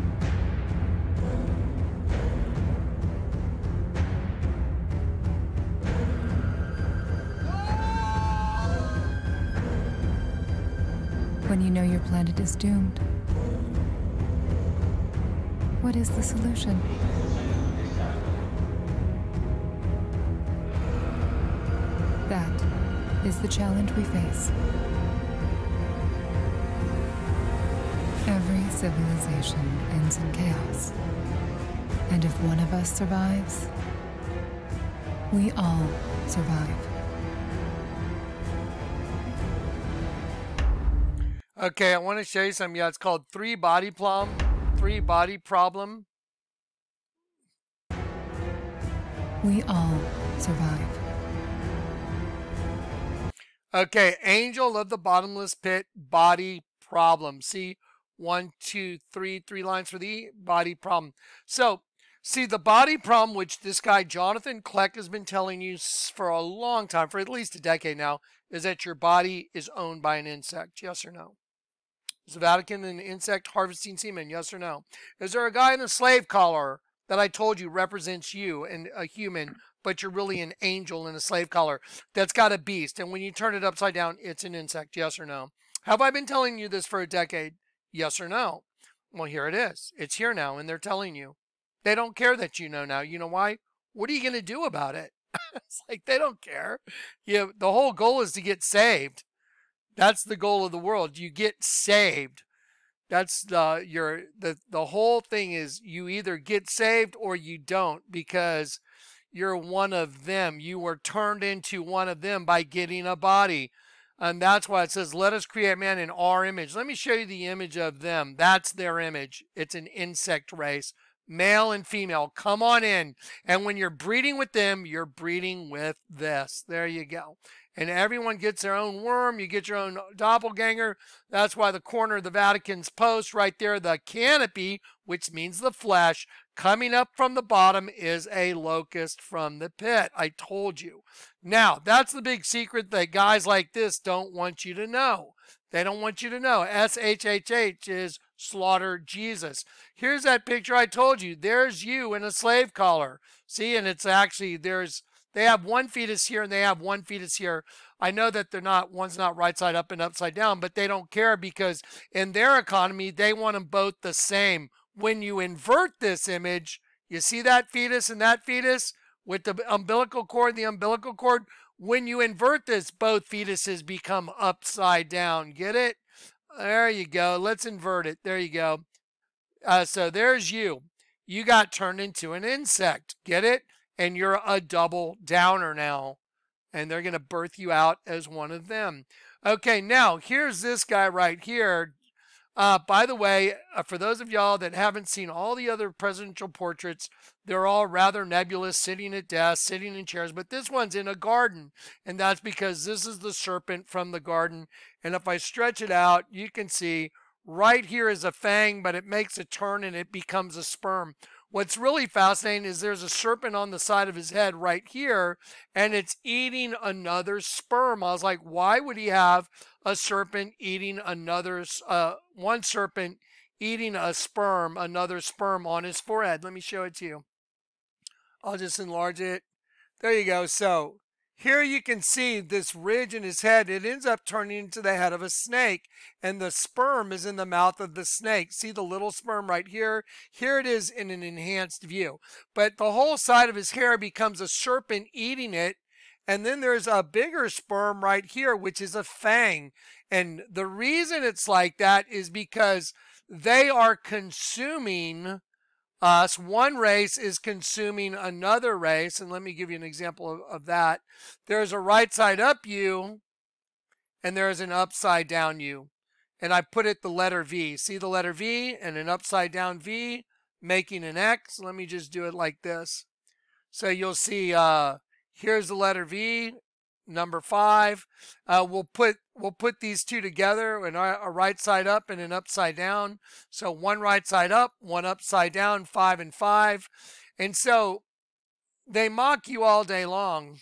When you know your planet is doomed, what is the solution? That is the challenge we face. Every civilization ends in chaos. And if one of us survives, we all survive. Okay, I want to show you something. Yeah, it's called three body problem. Three body problem. We all survive. Okay, angel of the bottomless pit, body problem. See, one, two, three, three lines for the body problem. So, see, the body problem, which this guy Jonathan Kleck has been telling you for a long time, for at least a decade now, is that your body is owned by an insect. Yes or no? Is the Vatican an insect harvesting semen? Yes or no? Is there a guy in a slave collar that I told you represents you and a human, but you're really an angel in a slave collar that's got a beast, and when you turn it upside down, it's an insect? Yes or no? Have I been telling you this for a decade? Yes or no? Well, here it is. It's here now, and they're telling you. They don't care that you know now. You know why? What are you going to do about it? It's like they don't care. You, the whole goal is to get saved. That's the goal of the world. You get saved. That's the your the the whole thing is you either get saved or you don't, because you're one of them. You were turned into one of them by getting a body. And that's why it says, let us create man in our image. Let me show you the image of them. That's their image. It's an insect race, male and female. Come on in. And when you're breeding with them, you're breeding with this. There you go. And everyone gets their own worm. You get your own doppelganger. That's why the corner of the Vatican's post right there, the canopy, which means the flesh, coming up from the bottom is a locust from the pit. I told you. Now, that's the big secret that guys like this don't want you to know. They don't want you to know. S H H H is slaughter Jesus. Here's that picture I told you. There's you in a slave collar. See, and it's actually, there's, they have one fetus here and they have one fetus here. I know that they're not, one's not right side up and upside down, but they don't care because in their economy, they want them both the same. When you invert this image, you see that fetus and that fetus with the umbilical cord, the umbilical cord, when you invert this, both fetuses become upside down. Get it? There you go. Let's invert it. There you go. Uh, so there's you. You got turned into an insect. Get it? And you're a double downer now. And they're going to birth you out as one of them. Okay, now here's this guy right here. Uh, by the way, uh, for those of y'all that haven't seen all the other presidential portraits, they're all rather nebulous, sitting at desks, sitting in chairs, but this one's in a garden, and that's because this is the serpent from the garden. And if I stretch it out, you can see right here is a fang, but it makes a turn and it becomes a sperm. What's really fascinating is there's a serpent on the side of his head right here, and it's eating another sperm. I was like, why would he have a serpent eating another, uh, one serpent eating a sperm, another sperm on his forehead? Let me show it to you. I'll just enlarge it. There you go. So here you can see this ridge in his head. It ends up turning into the head of a snake, and the sperm is in the mouth of the snake. See the little sperm right here? Here it is in an enhanced view. But the whole side of his hair becomes a serpent eating it, and then there's a bigger sperm right here, which is a fang. And the reason it's like that is because they are consuming us. One race is consuming another race, and let me give you an example of, of that. There's a right side up you, and there's an upside down you. And I put it the letter V. See the letter V and an upside down V making an X. Let me just do it like this. So you'll see uh, here's the letter V, number five. Uh, we'll put we'll put these two together, and a right side up and an upside down. So one right side up, one upside down, five and five. And so they mock you all day long.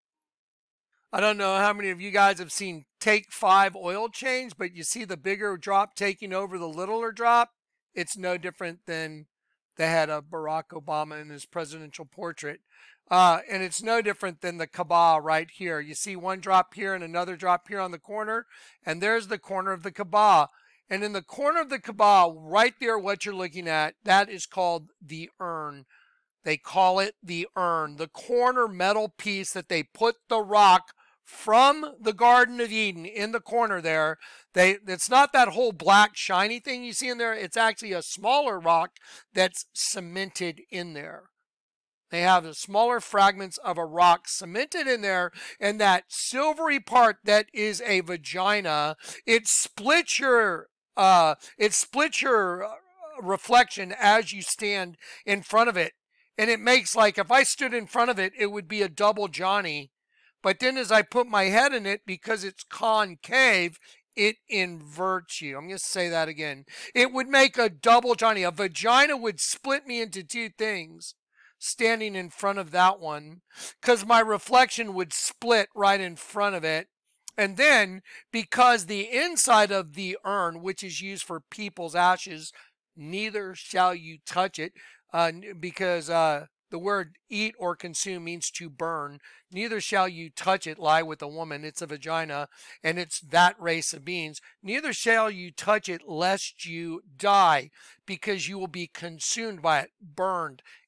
I don't know how many of you guys have seen Take Five oil change, but you see the bigger drop taking over the littler drop. It's no different than the head of Barack Obama in his presidential portrait. Uh, and it's no different than the Kaaba right here. You see one drop here and another drop here on the corner, and there's the corner of the Kaaba. And in the corner of the Kaaba, right there, what you're looking at, that is called the urn. They call it the urn, the corner metal piece that they put the rock from the Garden of Eden in the corner there. They, it's not that whole black shiny thing you see in there. It's actually a smaller rock that's cemented in there. They have the smaller fragments of a rock cemented in there, and that silvery part that is a vagina, it splits your, uh, it splits your reflection as you stand in front of it. And it makes, like, if I stood in front of it, it would be a double Johnny. But then as I put my head in it, because it's concave, it inverts you. I'm going to say that again. It would make a double Johnny. A vagina would split me into two things standing in front of that one, because my reflection would split right in front of it. And then, because the inside of the urn, which is used for people's ashes, neither shall you touch it, uh, because uh, the word eat or consume means to burn. Neither shall you touch it, lie with a woman. It's a vagina, and it's that race of beings. Neither shall you touch it, lest you die, because you will be consumed by it, burned.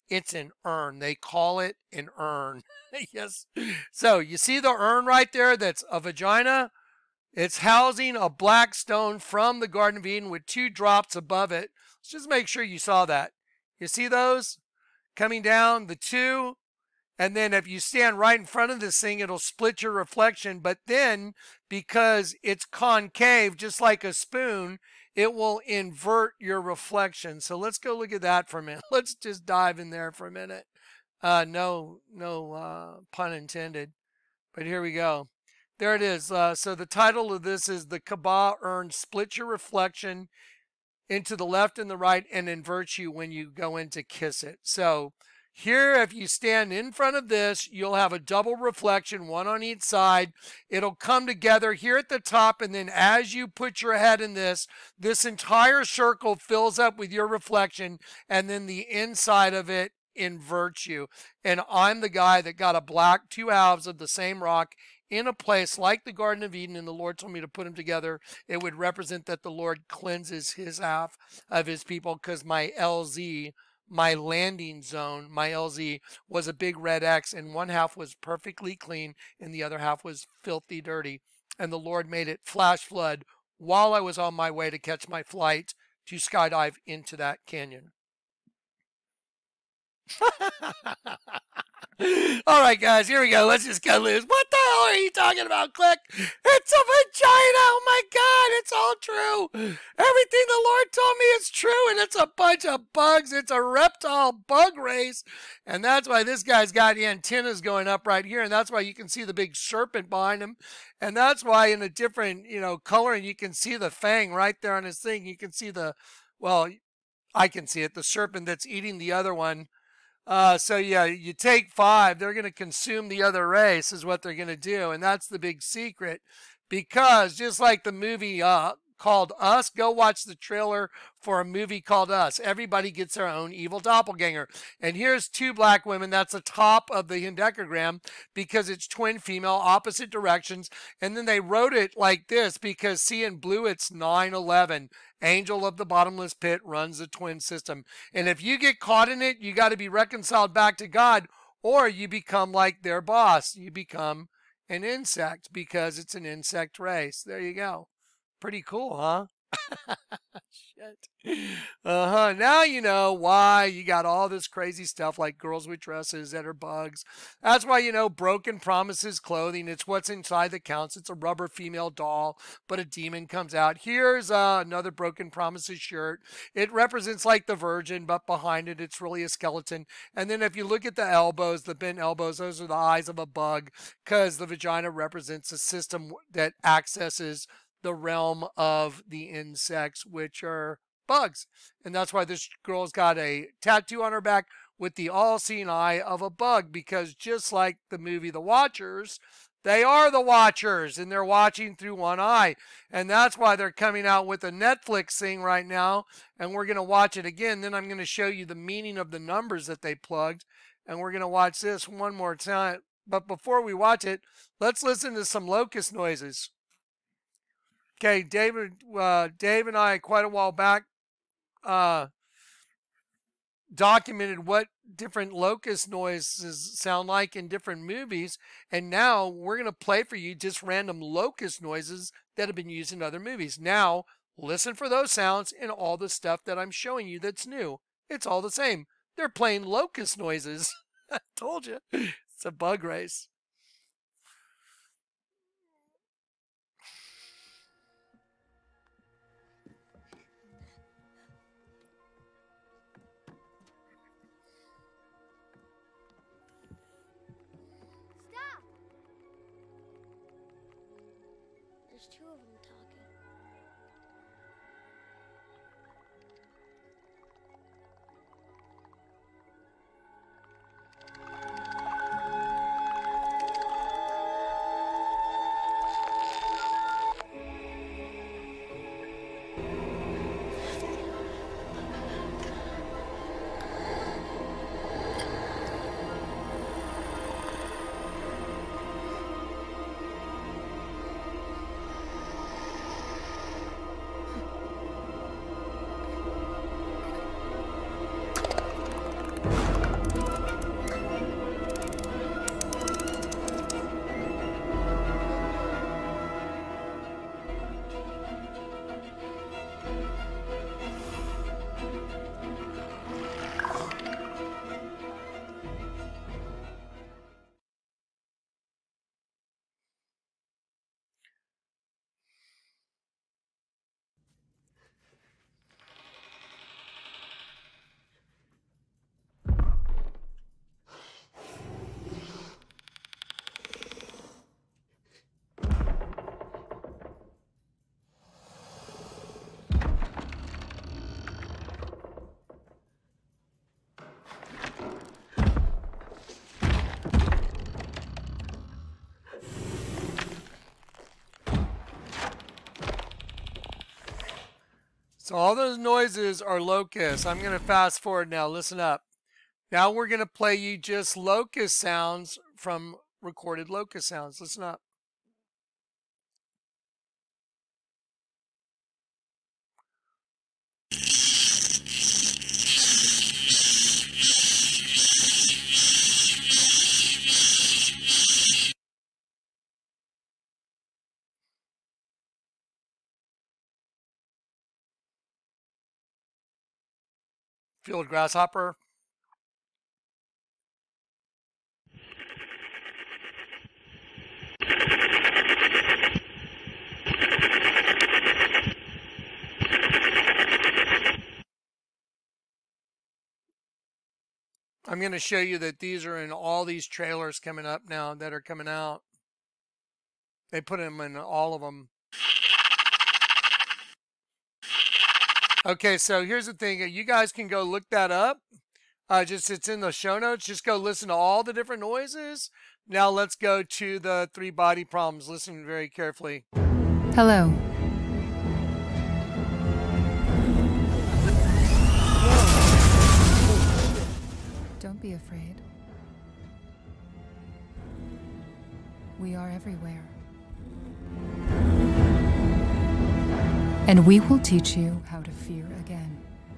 It's an urn. They call it an urn. Yes. So you see the urn right there that's a vagina? It's housing a black stone from the Garden of Eden with two drops above it. Let's just make sure you saw that. You see those coming down, the two? And then if you stand right in front of this thing, it'll split your reflection. But then, because it's concave, just like a spoon, it will invert your reflection. So let's go look at that for a minute. Let's just dive in there for a minute. Uh, no, no uh, pun intended. But here we go. There it is. Uh, so the title of this is The Kaaba Urn Split Your Reflection into the left and the right and inverts you when you go in to kiss it. So here, if you stand in front of this, you'll have a double reflection, one on each side. It'll come together here at the top, and then as you put your head in this, this entire circle fills up with your reflection, and then the inside of it inverts you. And I'm the guy that got a black two halves of the same rock in a place like the Garden of Eden, and the Lord told me to put them together. It would represent that the Lord cleanses his half of his people, because my L Z, my landing zone, my L Z was a big red X, and one half was perfectly clean and the other half was filthy dirty. And the Lord made it flash flood while I was on my way to catch my flight to skydive into that canyon. All right, guys, here we go. Let's just go loose. What the hell are you talking about, Click? It's a vagina. Oh, my God. It's all true. Everything the Lord told me is true, and it's a bunch of bugs. It's a reptile bug race, and that's why this guy's got the antennas going up right here, and that's why you can see the big serpent behind him, and that's why in a different, you know, coloring, you can see the fang right there on his thing. You can see the, well, I can see it, the serpent that's eating the other one. Uh, so yeah, you take five, they're going to consume the other race is what they're going to do. And that's the big secret, because just like the movie uh, called Us, go watch the trailer for a movie called Us. Everybody gets their own evil doppelganger. And here's two black women. That's the top of the hendecagram because it's twin female, opposite directions. And then they wrote it like this because see in blue, it's nine eleven. Angel of the bottomless pit runs the twin system. And if you get caught in it, you got to be reconciled back to God, or you become like their boss. You become an insect because it's an insect race. There you go. Pretty cool, huh? Shit. Uh-huh. Now you know why you got all this crazy stuff like girls with dresses that are bugs. That's why, you know, broken promises clothing. It's what's inside that counts. It's a rubber female doll, but a demon comes out. Here's uh, another broken promises shirt. It represents like the virgin, but behind it, it's really a skeleton. And then if you look at the elbows, the bent elbows, those are the eyes of a bug, because the vagina represents a system that accesses the realm of the insects, which are bugs. And that's why this girl's got a tattoo on her back with the all-seeing eye of a bug, because just like the movie The Watchers, they are the watchers and they're watching through one eye. And that's why they're coming out with a Netflix thing right now, and we're going to watch it again. Then I'm going to show you the meaning of the numbers that they plugged, and we're going to watch this one more time. But before we watch it, let's listen to some locust noises. Okay, David, uh, Dave and I, quite a while back, uh, documented what different locust noises sound like in different movies, and now we're going to play for you just random locust noises that have been used in other movies. Now, listen for those sounds and all the stuff that I'm showing you that's new. It's all the same. They're playing locust noises. I told you. It's a bug race. There's two of them talking. So all those noises are locusts. I'm going to fast forward now. Listen up. Now we're going to play you just locust sounds from recorded locust sounds. Listen up. Field grasshopper. I'm going to show you that these are in all these trailers coming up now that are coming out. They put them in all of them. Okay, so here's the thing. You guys can go look that up. Uh, just it's in the show notes. Just go listen to all the different noises. Now let's go to the three body problems. Listen very carefully. Hello. Don't be afraid. We are everywhere. And we will teach you how to fear again.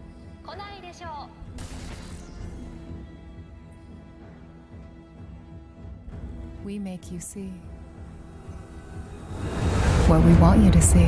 We make you see what we want you to see.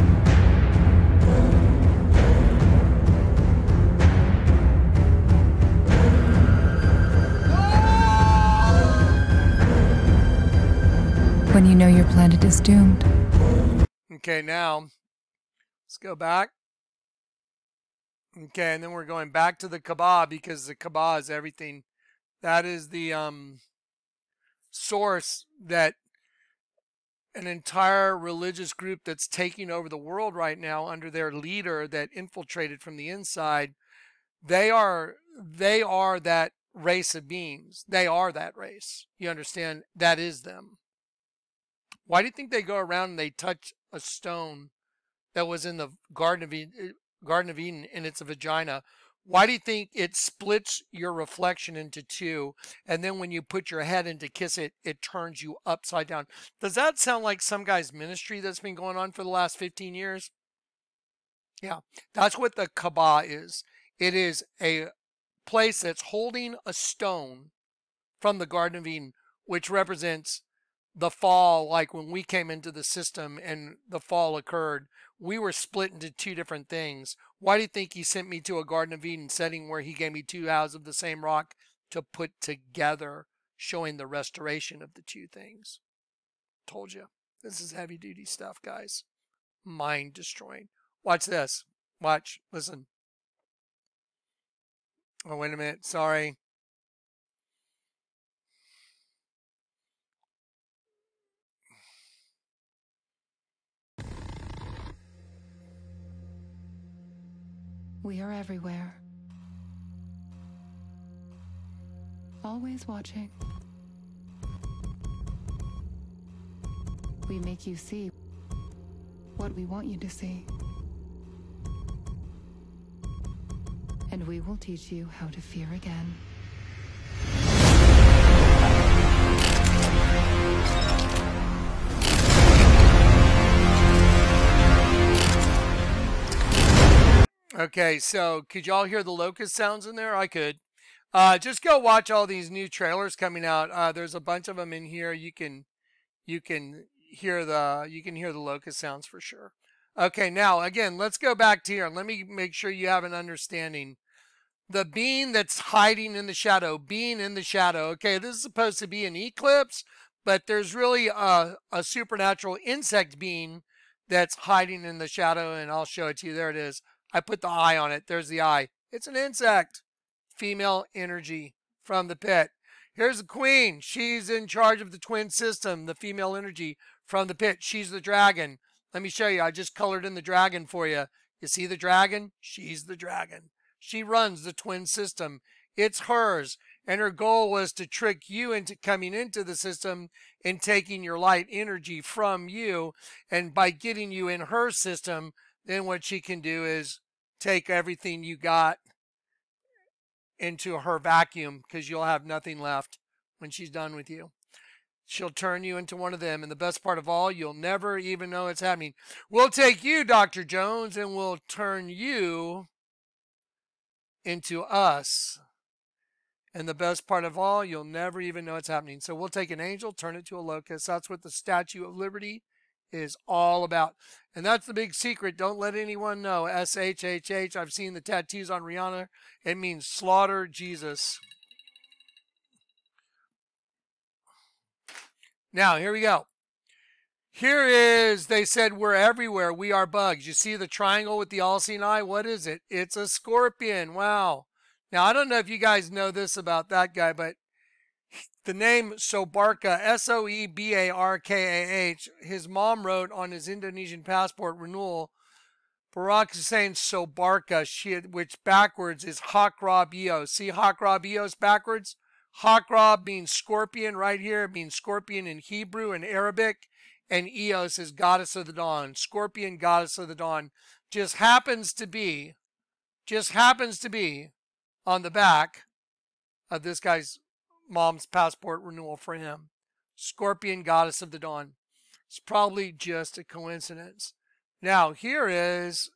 When you know your planet is doomed. Okay, now let's go back. Okay, and then we're going back to the Kaaba because the Kaaba is everything. That is the um, source that an entire religious group that's taking over the world right now under their leader that infiltrated from the inside. They are they are that race of beings. They are that race. You understand? That is them. Why do you think they go around and they touch a stone that was in the Garden of Eden, Garden of Eden and it's a vagina? Why do you think it splits your reflection into two, and then when you put your head in to kiss it, it turns you upside down? Does that sound like some guy's ministry that's been going on for the last fifteen years? Yeah, that's what the Kaaba is. It is a place that's holding a stone from the Garden of Eden, which represents the fall. Like when we came into the system and the fall occurred, we were split into two different things. Why do you think he sent me to a Garden of Eden setting where he gave me two halves of the same rock to put together, showing the restoration of the two things? Told you. This is heavy duty stuff, guys. Mind destroying. Watch this. Watch. Listen. Oh, wait a minute. Sorry. We are everywhere. Always watching. We make you see what we want you to see. And we will teach you how to fear again. Okay, so could y'all hear the locust sounds in there? I could. Uh, just go watch all these new trailers coming out. Uh, there's a bunch of them in here. You can, you can hear the, you can hear the locust sounds for sure. Okay, now again, let's go back to here. Let me make sure you have an understanding. The being that's hiding in the shadow, being in the shadow. Okay, this is supposed to be an eclipse, but there's really a, a supernatural insect being that's hiding in the shadow, and I'll show it to you. There it is. I put the eye on it. There's the eye. It's an insect. Female energy from the pit. Here's the queen. She's in charge of the twin system, the female energy from the pit. She's the dragon. Let me show you. I just colored in the dragon for you. You see the dragon? She's the dragon. She runs the twin system. It's hers. And her goal was to trick you into coming into the system and taking your light energy from you. And by getting you in her system, then what she can do is take everything you got into her vacuum because you'll have nothing left when she's done with you. She'll turn you into one of them. And the best part of all, you'll never even know it's happening. We'll take you, Doctor Jones, and we'll turn you into us. And the best part of all, you'll never even know it's happening. So we'll take an angel, turn it to a locust. That's what the Statue of Liberty is all about. And that's the big secret. Don't let anyone know. S H H H. I've seen the tattoos on Rihanna. It means slaughter Jesus. Now, here we go. Here is, they said, we're everywhere. We are bugs. You see the triangle with the all-seeing eye? What is it? It's a scorpion. Wow. Now, I don't know if you guys know this about that guy, but the name Sobarka, S O E B A R K A H, his mom wrote on his Indonesian passport renewal, Barack Hussein Sobarka, she, which backwards is Hakrab Eos. See Hakrab Eos backwards? Hakrab means scorpion right here. It means scorpion in Hebrew and Arabic. And Eos is goddess of the dawn. Scorpion, goddess of the dawn. Just happens to be, just happens to be on the back of this guy's mom's passport renewal for him. Scorpion, goddess of the dawn. It's probably just a coincidence. Now, here is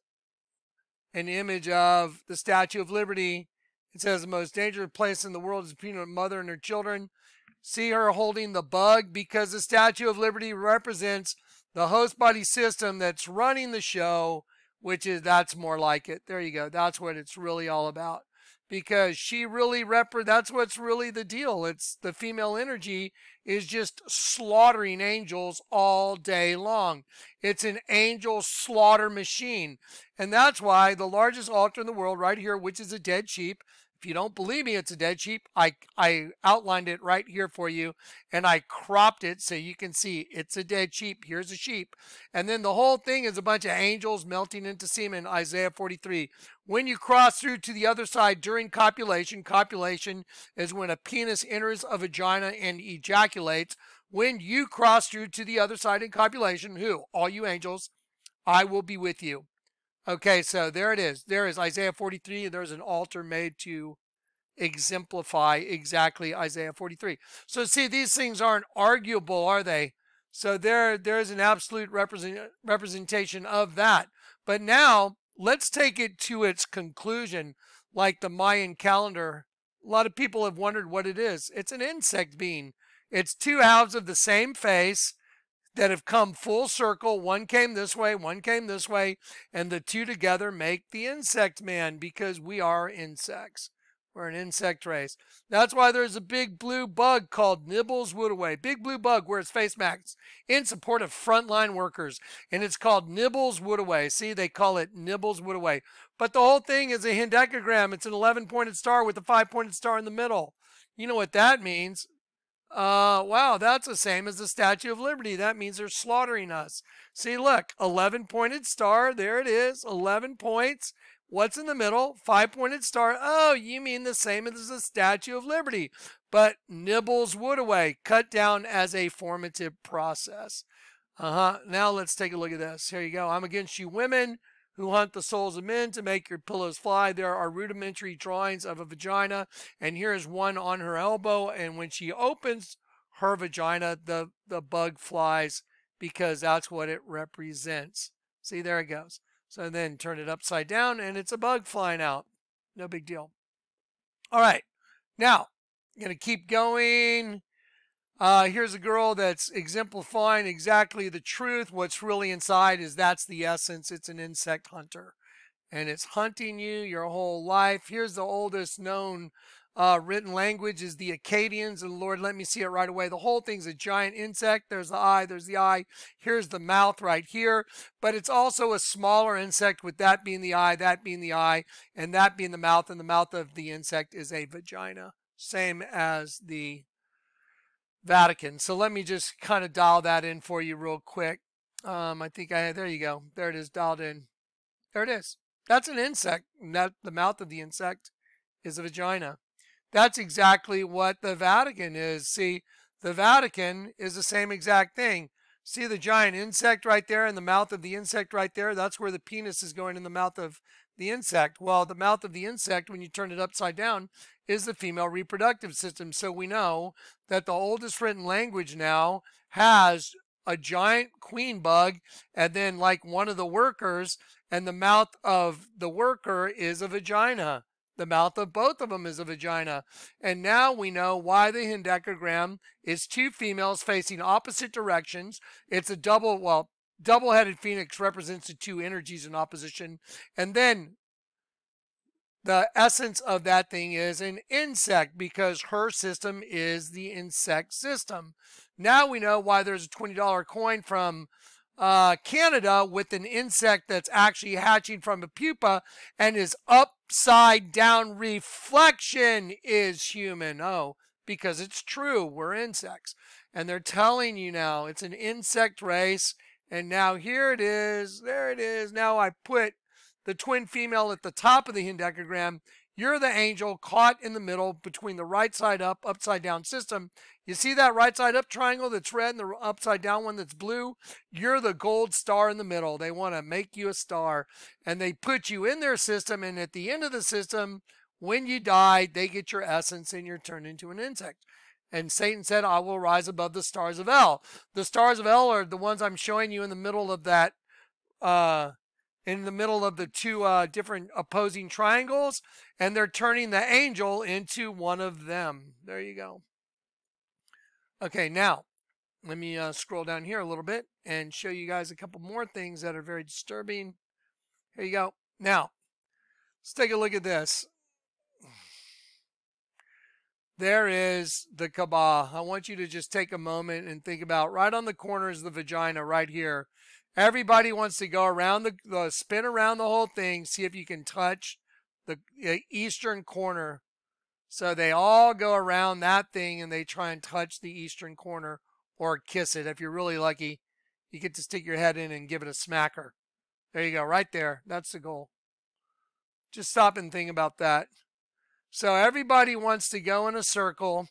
an image of the Statue of Liberty. It says the most dangerous place in the world is between a mother and her children. See her holding the bug because the Statue of Liberty represents the host body system that's running the show, which is, that's more like it. There you go. That's what it's really all about. Because she really rep that's what's really the deal. It's the female energy is just slaughtering angels all day long. It's an angel slaughter machine. And that's why the largest altar in the world right here, which is a dead sheep. If you don't believe me, it's a dead sheep. I, I outlined it right here for you, and I cropped it so you can see it's a dead sheep. Here's a sheep. And then the whole thing is a bunch of angels melting into semen, Isaiah forty-three. When you cross through to the other side during copulation, copulation is when a penis enters a vagina and ejaculates. When you cross through to the other side in copulation, who? All you angels, I will be with you. Okay, so there it is. There is Isaiah forty-three. There's an altar made to exemplify exactly Isaiah forty-three. So see, these things aren't arguable, are they? So there, there's an absolute represent, representation of that. But now, let's take it to its conclusion, like the Mayan calendar. A lot of people have wondered what it is. It's an insect being. It's two halves of the same face that have come full circle. One came this way, one came this way, and the two together make the insect man because we are insects. We're an insect race. That's why there's a big blue bug called Nibbles Woodaway. Big blue bug wears face masks in support of frontline workers, and it's called Nibbles Woodaway. See, they call it Nibbles Woodaway. But the whole thing is a hendecagram. It's an eleven-pointed star with a five-pointed star in the middle. You know what that means? Uh, wow, that's the same as the Statue of Liberty. That means they're slaughtering us. See, look, eleven-pointed star. There it is, eleven points. What's in the middle? Five-pointed star. Oh, you mean the same as the Statue of Liberty, but Nibbles Woodaway, cut down as a formative process. Uh-huh. Now let's take a look at this. Here you go. I'm against you women who hunt the souls of men to make your pillows fly. There are rudimentary drawings of a vagina, and here is one on her elbow, and when she opens her vagina, the, the bug flies because that's what it represents. See, there it goes. So then turn it upside down, and it's a bug flying out. No big deal. All right. Now, I'm going to keep going. Uh, here's a girl that's exemplifying exactly the truth. What's really inside is that's the essence. It's an insect hunter. And it's hunting you your whole life. Here's the oldest known uh, written language is the Akkadians. And Lord, let me see it right away. The whole thing's a giant insect. There's the eye. There's the eye. Here's the mouth right here. But it's also a smaller insect, with that being the eye, that being the eye, and that being the mouth. And the mouth of the insect is a vagina. Same as the Vatican. So let me just kind of dial that in for you real quick. Um, I think I, there you go. There it is, dialed in. There it is. That's an insect. And that, the mouth of the insect is a vagina. That's exactly what the Vatican is. See, the Vatican is the same exact thing. See the giant insect right there in the mouth of the insect right there? That's where the penis is going, in the mouth of the insect. Well, the mouth of the insect, when you turn it upside down, is the female reproductive system. So we know that the oldest written language now has a giant queen bug, and then like one of the workers, and the mouth of the worker is a vagina. The mouth of both of them is a vagina. And now we know why the hendecagram is two females facing opposite directions. It's a double, well, double-headed phoenix represents the two energies in opposition. And then the essence of that thing is an insect, because her system is the insect system. Now we know why there's a twenty dollar coin from uh, Canada with an insect that's actually hatching from a pupa, and his upside down reflection is human. Oh, because it's true, we're insects. And they're telling you now it's an insect race. And now here it is, there it is. Now I put the twin female at the top of the hendecagram. You're the angel caught in the middle between the right side up, upside down system. You see that right side up triangle that's red and the upside down one that's blue? You're the gold star in the middle. They want to make you a star, and they put you in their system, and at the end of the system, when you die, they get your essence and you're turned into an insect. And Satan said, I will rise above the stars of El. The stars of El are the ones I'm showing you in the middle of that, uh, in the middle of the two uh, different opposing triangles, and they're turning the angel into one of them. There you go. Okay, now let me uh, scroll down here a little bit and show you guys a couple more things that are very disturbing. Here you go. Now, let's take a look at this. There is the Kaaba. I want you to just take a moment and think about, right on the corner is the vagina right here. Everybody wants to go around the, the spin around the whole thing, see if you can touch the, the eastern corner. So they all go around that thing and they try and touch the eastern corner or kiss it. If you're really lucky, you get to stick your head in and give it a smacker. There you go, right there. That's the goal. Just stop and think about that. So everybody wants to go in a circle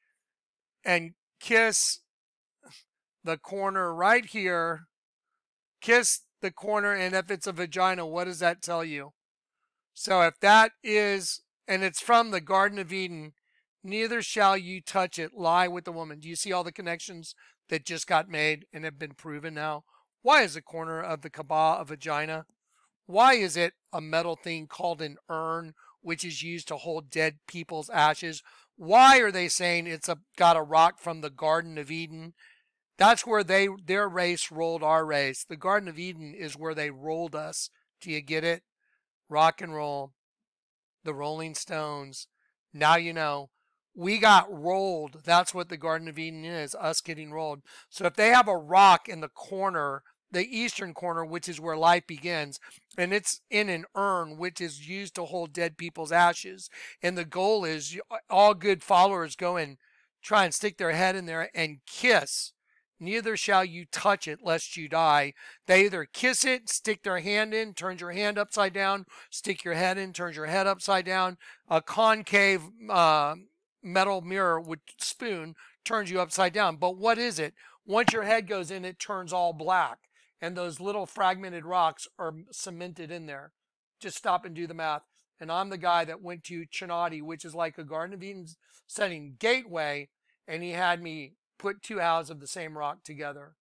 and kiss the corner right here. Kiss the corner, and if it's a vagina, what does that tell you? So if that is, and it's from the Garden of Eden, neither shall you touch it, lie with the woman. Do you see all the connections that just got made and have been proven now? Why is the corner of the Kaaba a vagina? Why is it a metal thing called an urn, which is used to hold dead people's ashes? Why are they saying it's a, got a rock from the Garden of Eden? That's where they their race rolled our race. The Garden of Eden is where they rolled us. Do you get it? Rock and roll. The Rolling Stones. Now you know. We got rolled. That's what the Garden of Eden is, us getting rolled. So if they have a rock in the corner, the eastern corner, which is where life begins, and it's in an urn, which is used to hold dead people's ashes, and the goal is all good followers go and try and stick their head in there and kiss. Neither shall you touch it lest you die. They either kiss it, stick their hand in, turns your hand upside down, stick your head in, turns your head upside down. A concave uh, metal mirror with spoon turns you upside down. But what is it? Once your head goes in, it turns all black. And those little fragmented rocks are cemented in there. Just stop and do the math. And I'm the guy that went to Chinati, which is like a Garden of Eden setting gateway, and he had me put two halves of the same rock together.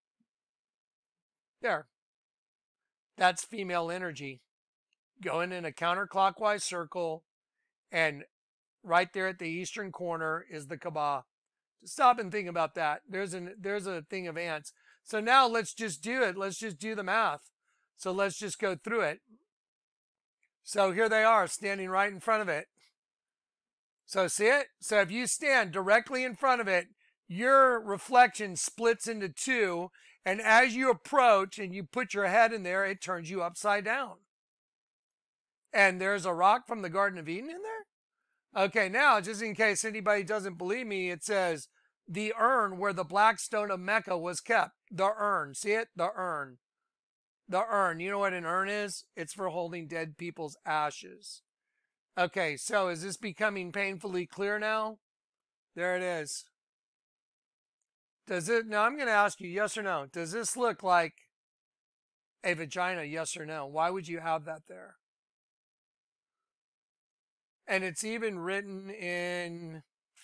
There. That's female energy. Going in a counterclockwise circle, and right there at the eastern corner is the Kaaba. Stop and think about that. There's an there's a thing of ants. So now let's just do it. Let's just do the math. So let's just go through it. So here they are standing right in front of it. So see it? So if you stand directly in front of it, your reflection splits into two, and as you approach and you put your head in there, it turns you upside down. And there's a rock from the Garden of Eden in there? Okay, now, just in case anybody doesn't believe me, it says, the urn where the Black Stone of Mecca was kept. The urn. See it? The urn. The urn. You know what an urn is? It's for holding dead people's ashes. Okay, so is this becoming painfully clear now? There it is. Does it, now I'm going to ask you yes or no. Does this look like a vagina, yes or no? Why would you have that there? And it's even written in,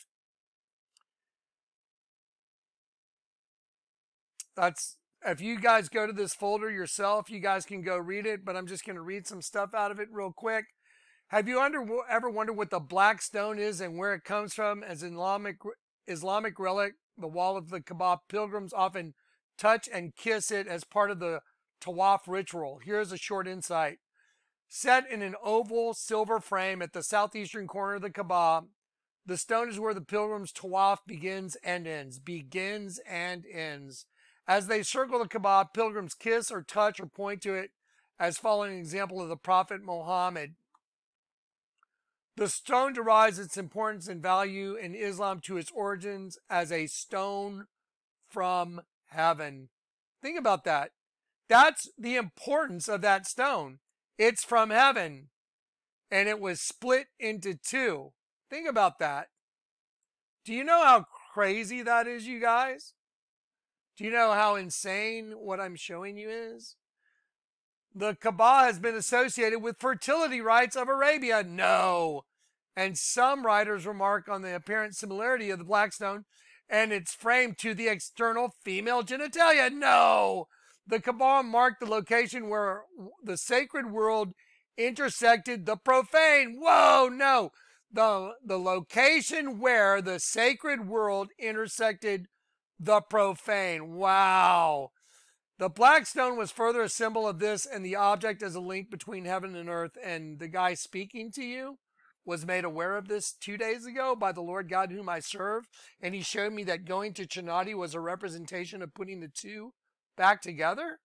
that's, if you guys go to this folder yourself, you guys can go read it, but I'm just going to read some stuff out of it real quick. Have you under, ever wondered what the black stone is and where it comes from? As Islamic, Islamic relic, the wall of the Kaaba, pilgrims often touch and kiss it as part of the Tawaf ritual. Here's a short insight. Set in an oval silver frame at the southeastern corner of the Kaaba, the stone is where the pilgrim's Tawaf begins and ends. Begins and ends. As they circle the Kaaba, pilgrims kiss or touch or point to it as following an example of the Prophet Muhammad. The stone derives its importance and value in Islam to its origins as a stone from heaven. Think about that. That's the importance of that stone. It's from heaven, and it was split into two. Think about that. Do you know how crazy that is, you guys? Do you know how insane what I'm showing you is? The Kaaba has been associated with fertility rites of Arabia. No. And some writers remark on the apparent similarity of the black stone and its frame to the external female genitalia. No. The Kaaba marked the location where the sacred world intersected the profane. Whoa, no. The, the location where the sacred world intersected the profane. Wow. The black stone was further a symbol of this, and the object as a link between heaven and earth. And the guy speaking to you was made aware of this two days ago by the Lord God whom I serve. And he showed me that going to Chinati was a representation of putting the two back together.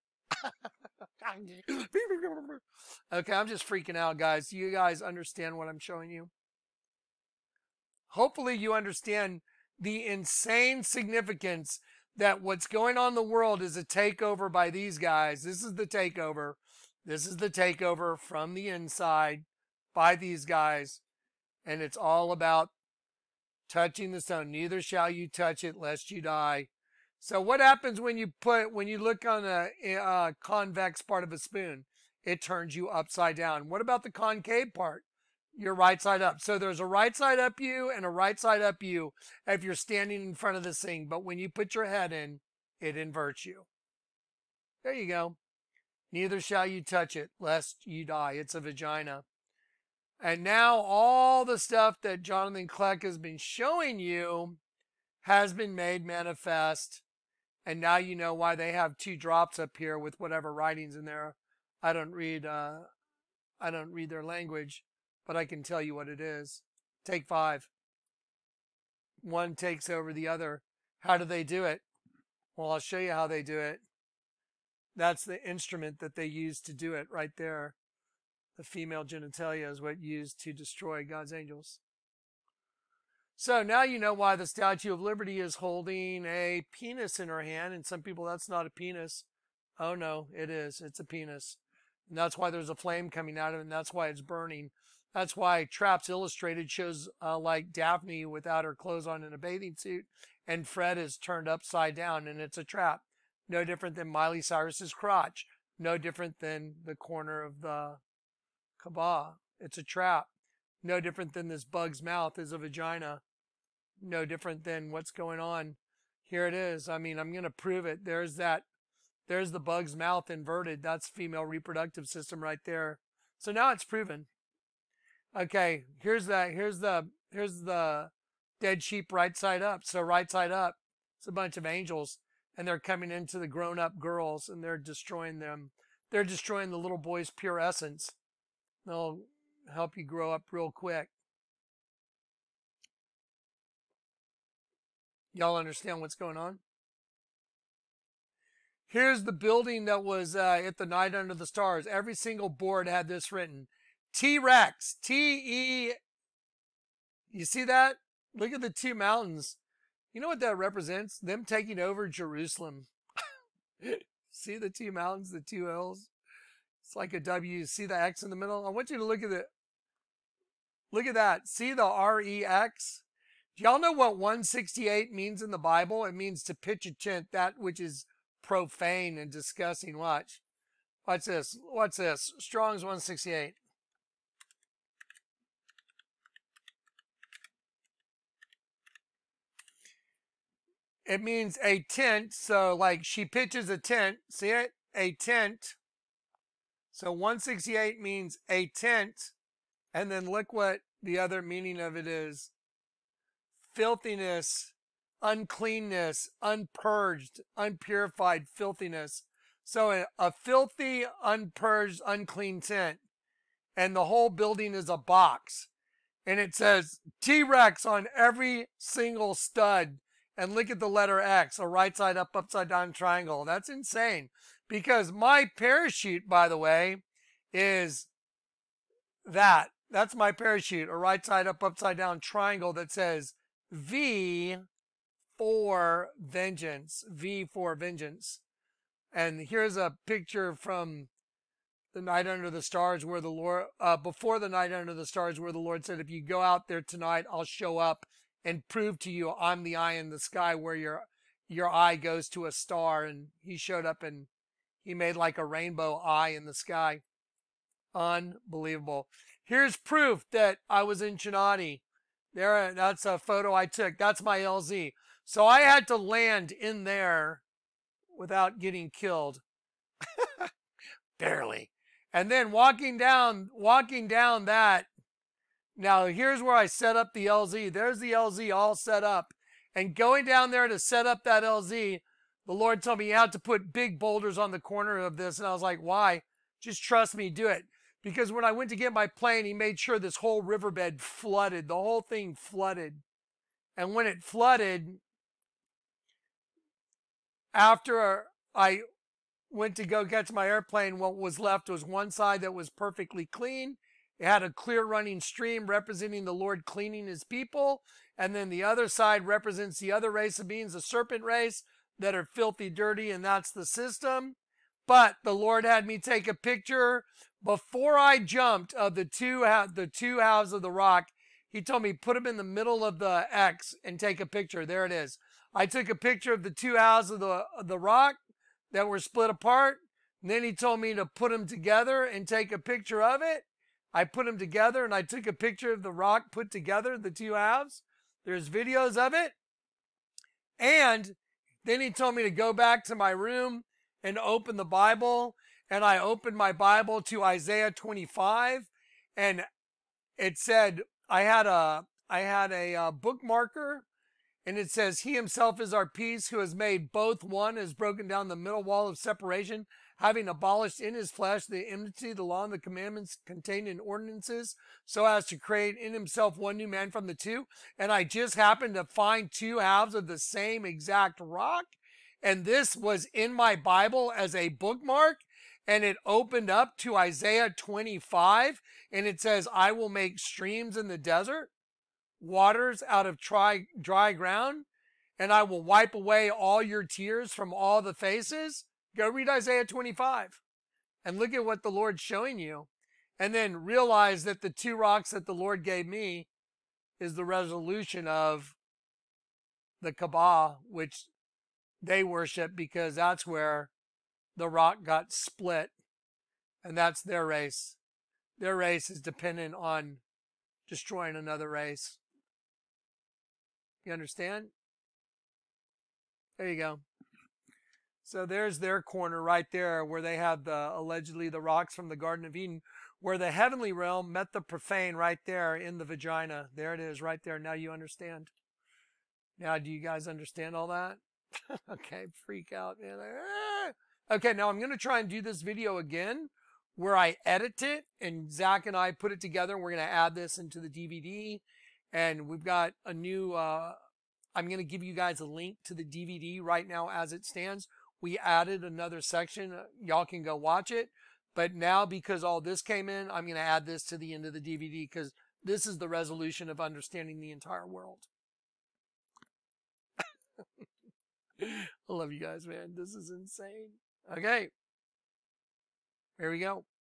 Okay, I'm just freaking out, guys. You guys understand what I'm showing you? Hopefully you understand the insane significance that what's going on in the world is a takeover by these guys. This is the takeover. This is the takeover from the inside by these guys. And it's all about touching the stone. Neither shall you touch it lest you die. So what happens when you put, when you look on a, a convex part of a spoon? It turns you upside down. What about the concave part? You're right side up. So there's a right side up you and a right side up you if you're standing in front of this thing. But when you put your head in, it inverts you. There you go. Neither shall you touch it lest you die. It's a vagina. And now all the stuff that Jonathan Kleck has been showing you has been made manifest. And now you know why they have two drops up here with whatever writings in there. I don't read, uh, I don't read their language, but I can tell you what it is. Take five. One takes over the other. How do they do it? Well, I'll show you how they do it. That's the instrument that they use to do it right there. The female genitalia is what used to destroy God's angels. So now you know why the Statue of Liberty is holding a penis in her hand. And some people, that's not a penis. Oh no, it is. It's a penis. And that's why there's a flame coming out of it. And that's why it's burning. That's why Traps Illustrated shows uh, like Daphne without her clothes on in a bathing suit. And Fred is turned upside down and it's a trap. No different than Miley Cyrus's crotch. No different than the corner of the Kaaba. It's a trap. No different than this bug's mouth is a vagina. No different than what's going on. Here it is. I mean, I'm going to prove it. There's that. There's the bug's mouth inverted. That's female reproductive system right there. So now it's proven. Okay, here's the, here's the, here's the dead sheep right side up. So right side up, it's a bunch of angels. And they're coming into the grown-up girls and they're destroying them. They're destroying the little boy's pure essence. They'll help you grow up real quick. Y'all understand what's going on? Here's the building that was uh, at the Night Under the Stars. Every single board had this written. T-Rex. T E. You see that? Look at the two mountains. You know what that represents? Them taking over Jerusalem. See the two mountains, the two hills? It's like a W. See the X in the middle? I want you to look at it. Look at that. See the R E X? Do y'all know what one sixty-eight means in the Bible? It means to pitch a tent, that which is profane and disgusting. Watch. Watch this. Watch this. Strong's one sixty-eight. It means a tent. So like she pitches a tent. See it? A tent. So one sixty-eight means a tent. And then look what the other meaning of it is. Filthiness, uncleanness, unpurged, unpurified filthiness. So a, a filthy, unpurged, unclean tent. And the whole building is a box. And it says T-Rex on every single stud. And look at the letter X, a right side up, upside down triangle. That's insane. Because my parachute, by the way, is that. That's my parachute, a right side up, upside down triangle that says V for vengeance. V for vengeance. And here's a picture from the night under the stars where the Lord, uh, before the night under the stars where the Lord said, if you go out there tonight, I'll show up and prove to you I'm the eye in the sky where your, your eye goes to a star. And he showed up and he made like a rainbow eye in the sky. Unbelievable. Here's proof that I was in Chinati. There, that's a photo I took. That's my L Z. So I had to land in there without getting killed. Barely. And then walking down, walking down that. Now here's where I set up the L Z. There's the L Z all set up. And going down there to set up that L Z, the Lord told me you have to put big boulders on the corner of this. And I was like, why? Just trust me, do it. Because when I went to get my plane, he made sure this whole riverbed flooded. The whole thing flooded. And when it flooded, after I went to go catch my airplane, what was left was one side that was perfectly clean. It had a clear running stream representing the Lord cleaning his people. And then the other side represents the other race of beings, the serpent race, that are filthy, dirty, and that's the system. But the Lord had me take a picture before I jumped of the two the two halves of the rock. He told me put them in the middle of the X and take a picture. There it is. I took a picture of the two halves of the of the rock that were split apart. And then he told me to put them together and take a picture of it. I put them together and I took a picture of the rock put together, the two halves. There's videos of it. And then he told me to go back to my room and open the Bible. And I opened my Bible to Isaiah twenty-five. And it said, I had a, I had a, uh bookmarker. And it says, he himself is our peace, who has made both one, has broken down the middle wall of separation, having abolished in his flesh the enmity, the law, and the commandments contained in ordinances, so as to create in himself one new man from the two. And I just happened to find two halves of the same exact rock. And this was in my Bible as a bookmark. And it opened up to Isaiah twenty-five. And it says, I will make streams in the desert, waters out of dry, dry ground, and I will wipe away all your tears from all the faces. Go read Isaiah twenty-five and look at what the Lord's showing you. And then realize that the two rocks that the Lord gave me is the resolution of the Kaaba, which they worship, because that's where the rock got split. And that's their race. Their race is dependent on destroying another race. You understand? There you go. So there's their corner right there where they have the allegedly the rocks from the Garden of Eden, where the heavenly realm met the profane right there in the vagina. There it is right there. Now you understand. Now do you guys understand all that? Okay, freak out, man. Ah! Okay, now I'm going to try and do this video again where I edit it and Zach and I put it together. We're going to add this into the D V D. And we've got a new, uh, I'm going to give you guys a link to the D V D right now as it stands. We added another section. Uh, y'all can go watch it. But now, because all this came in, I'm going to add this to the end of the D V D, because this is the resolution of understanding the entire world. I love you guys, man. This is insane. Okay. Here we go.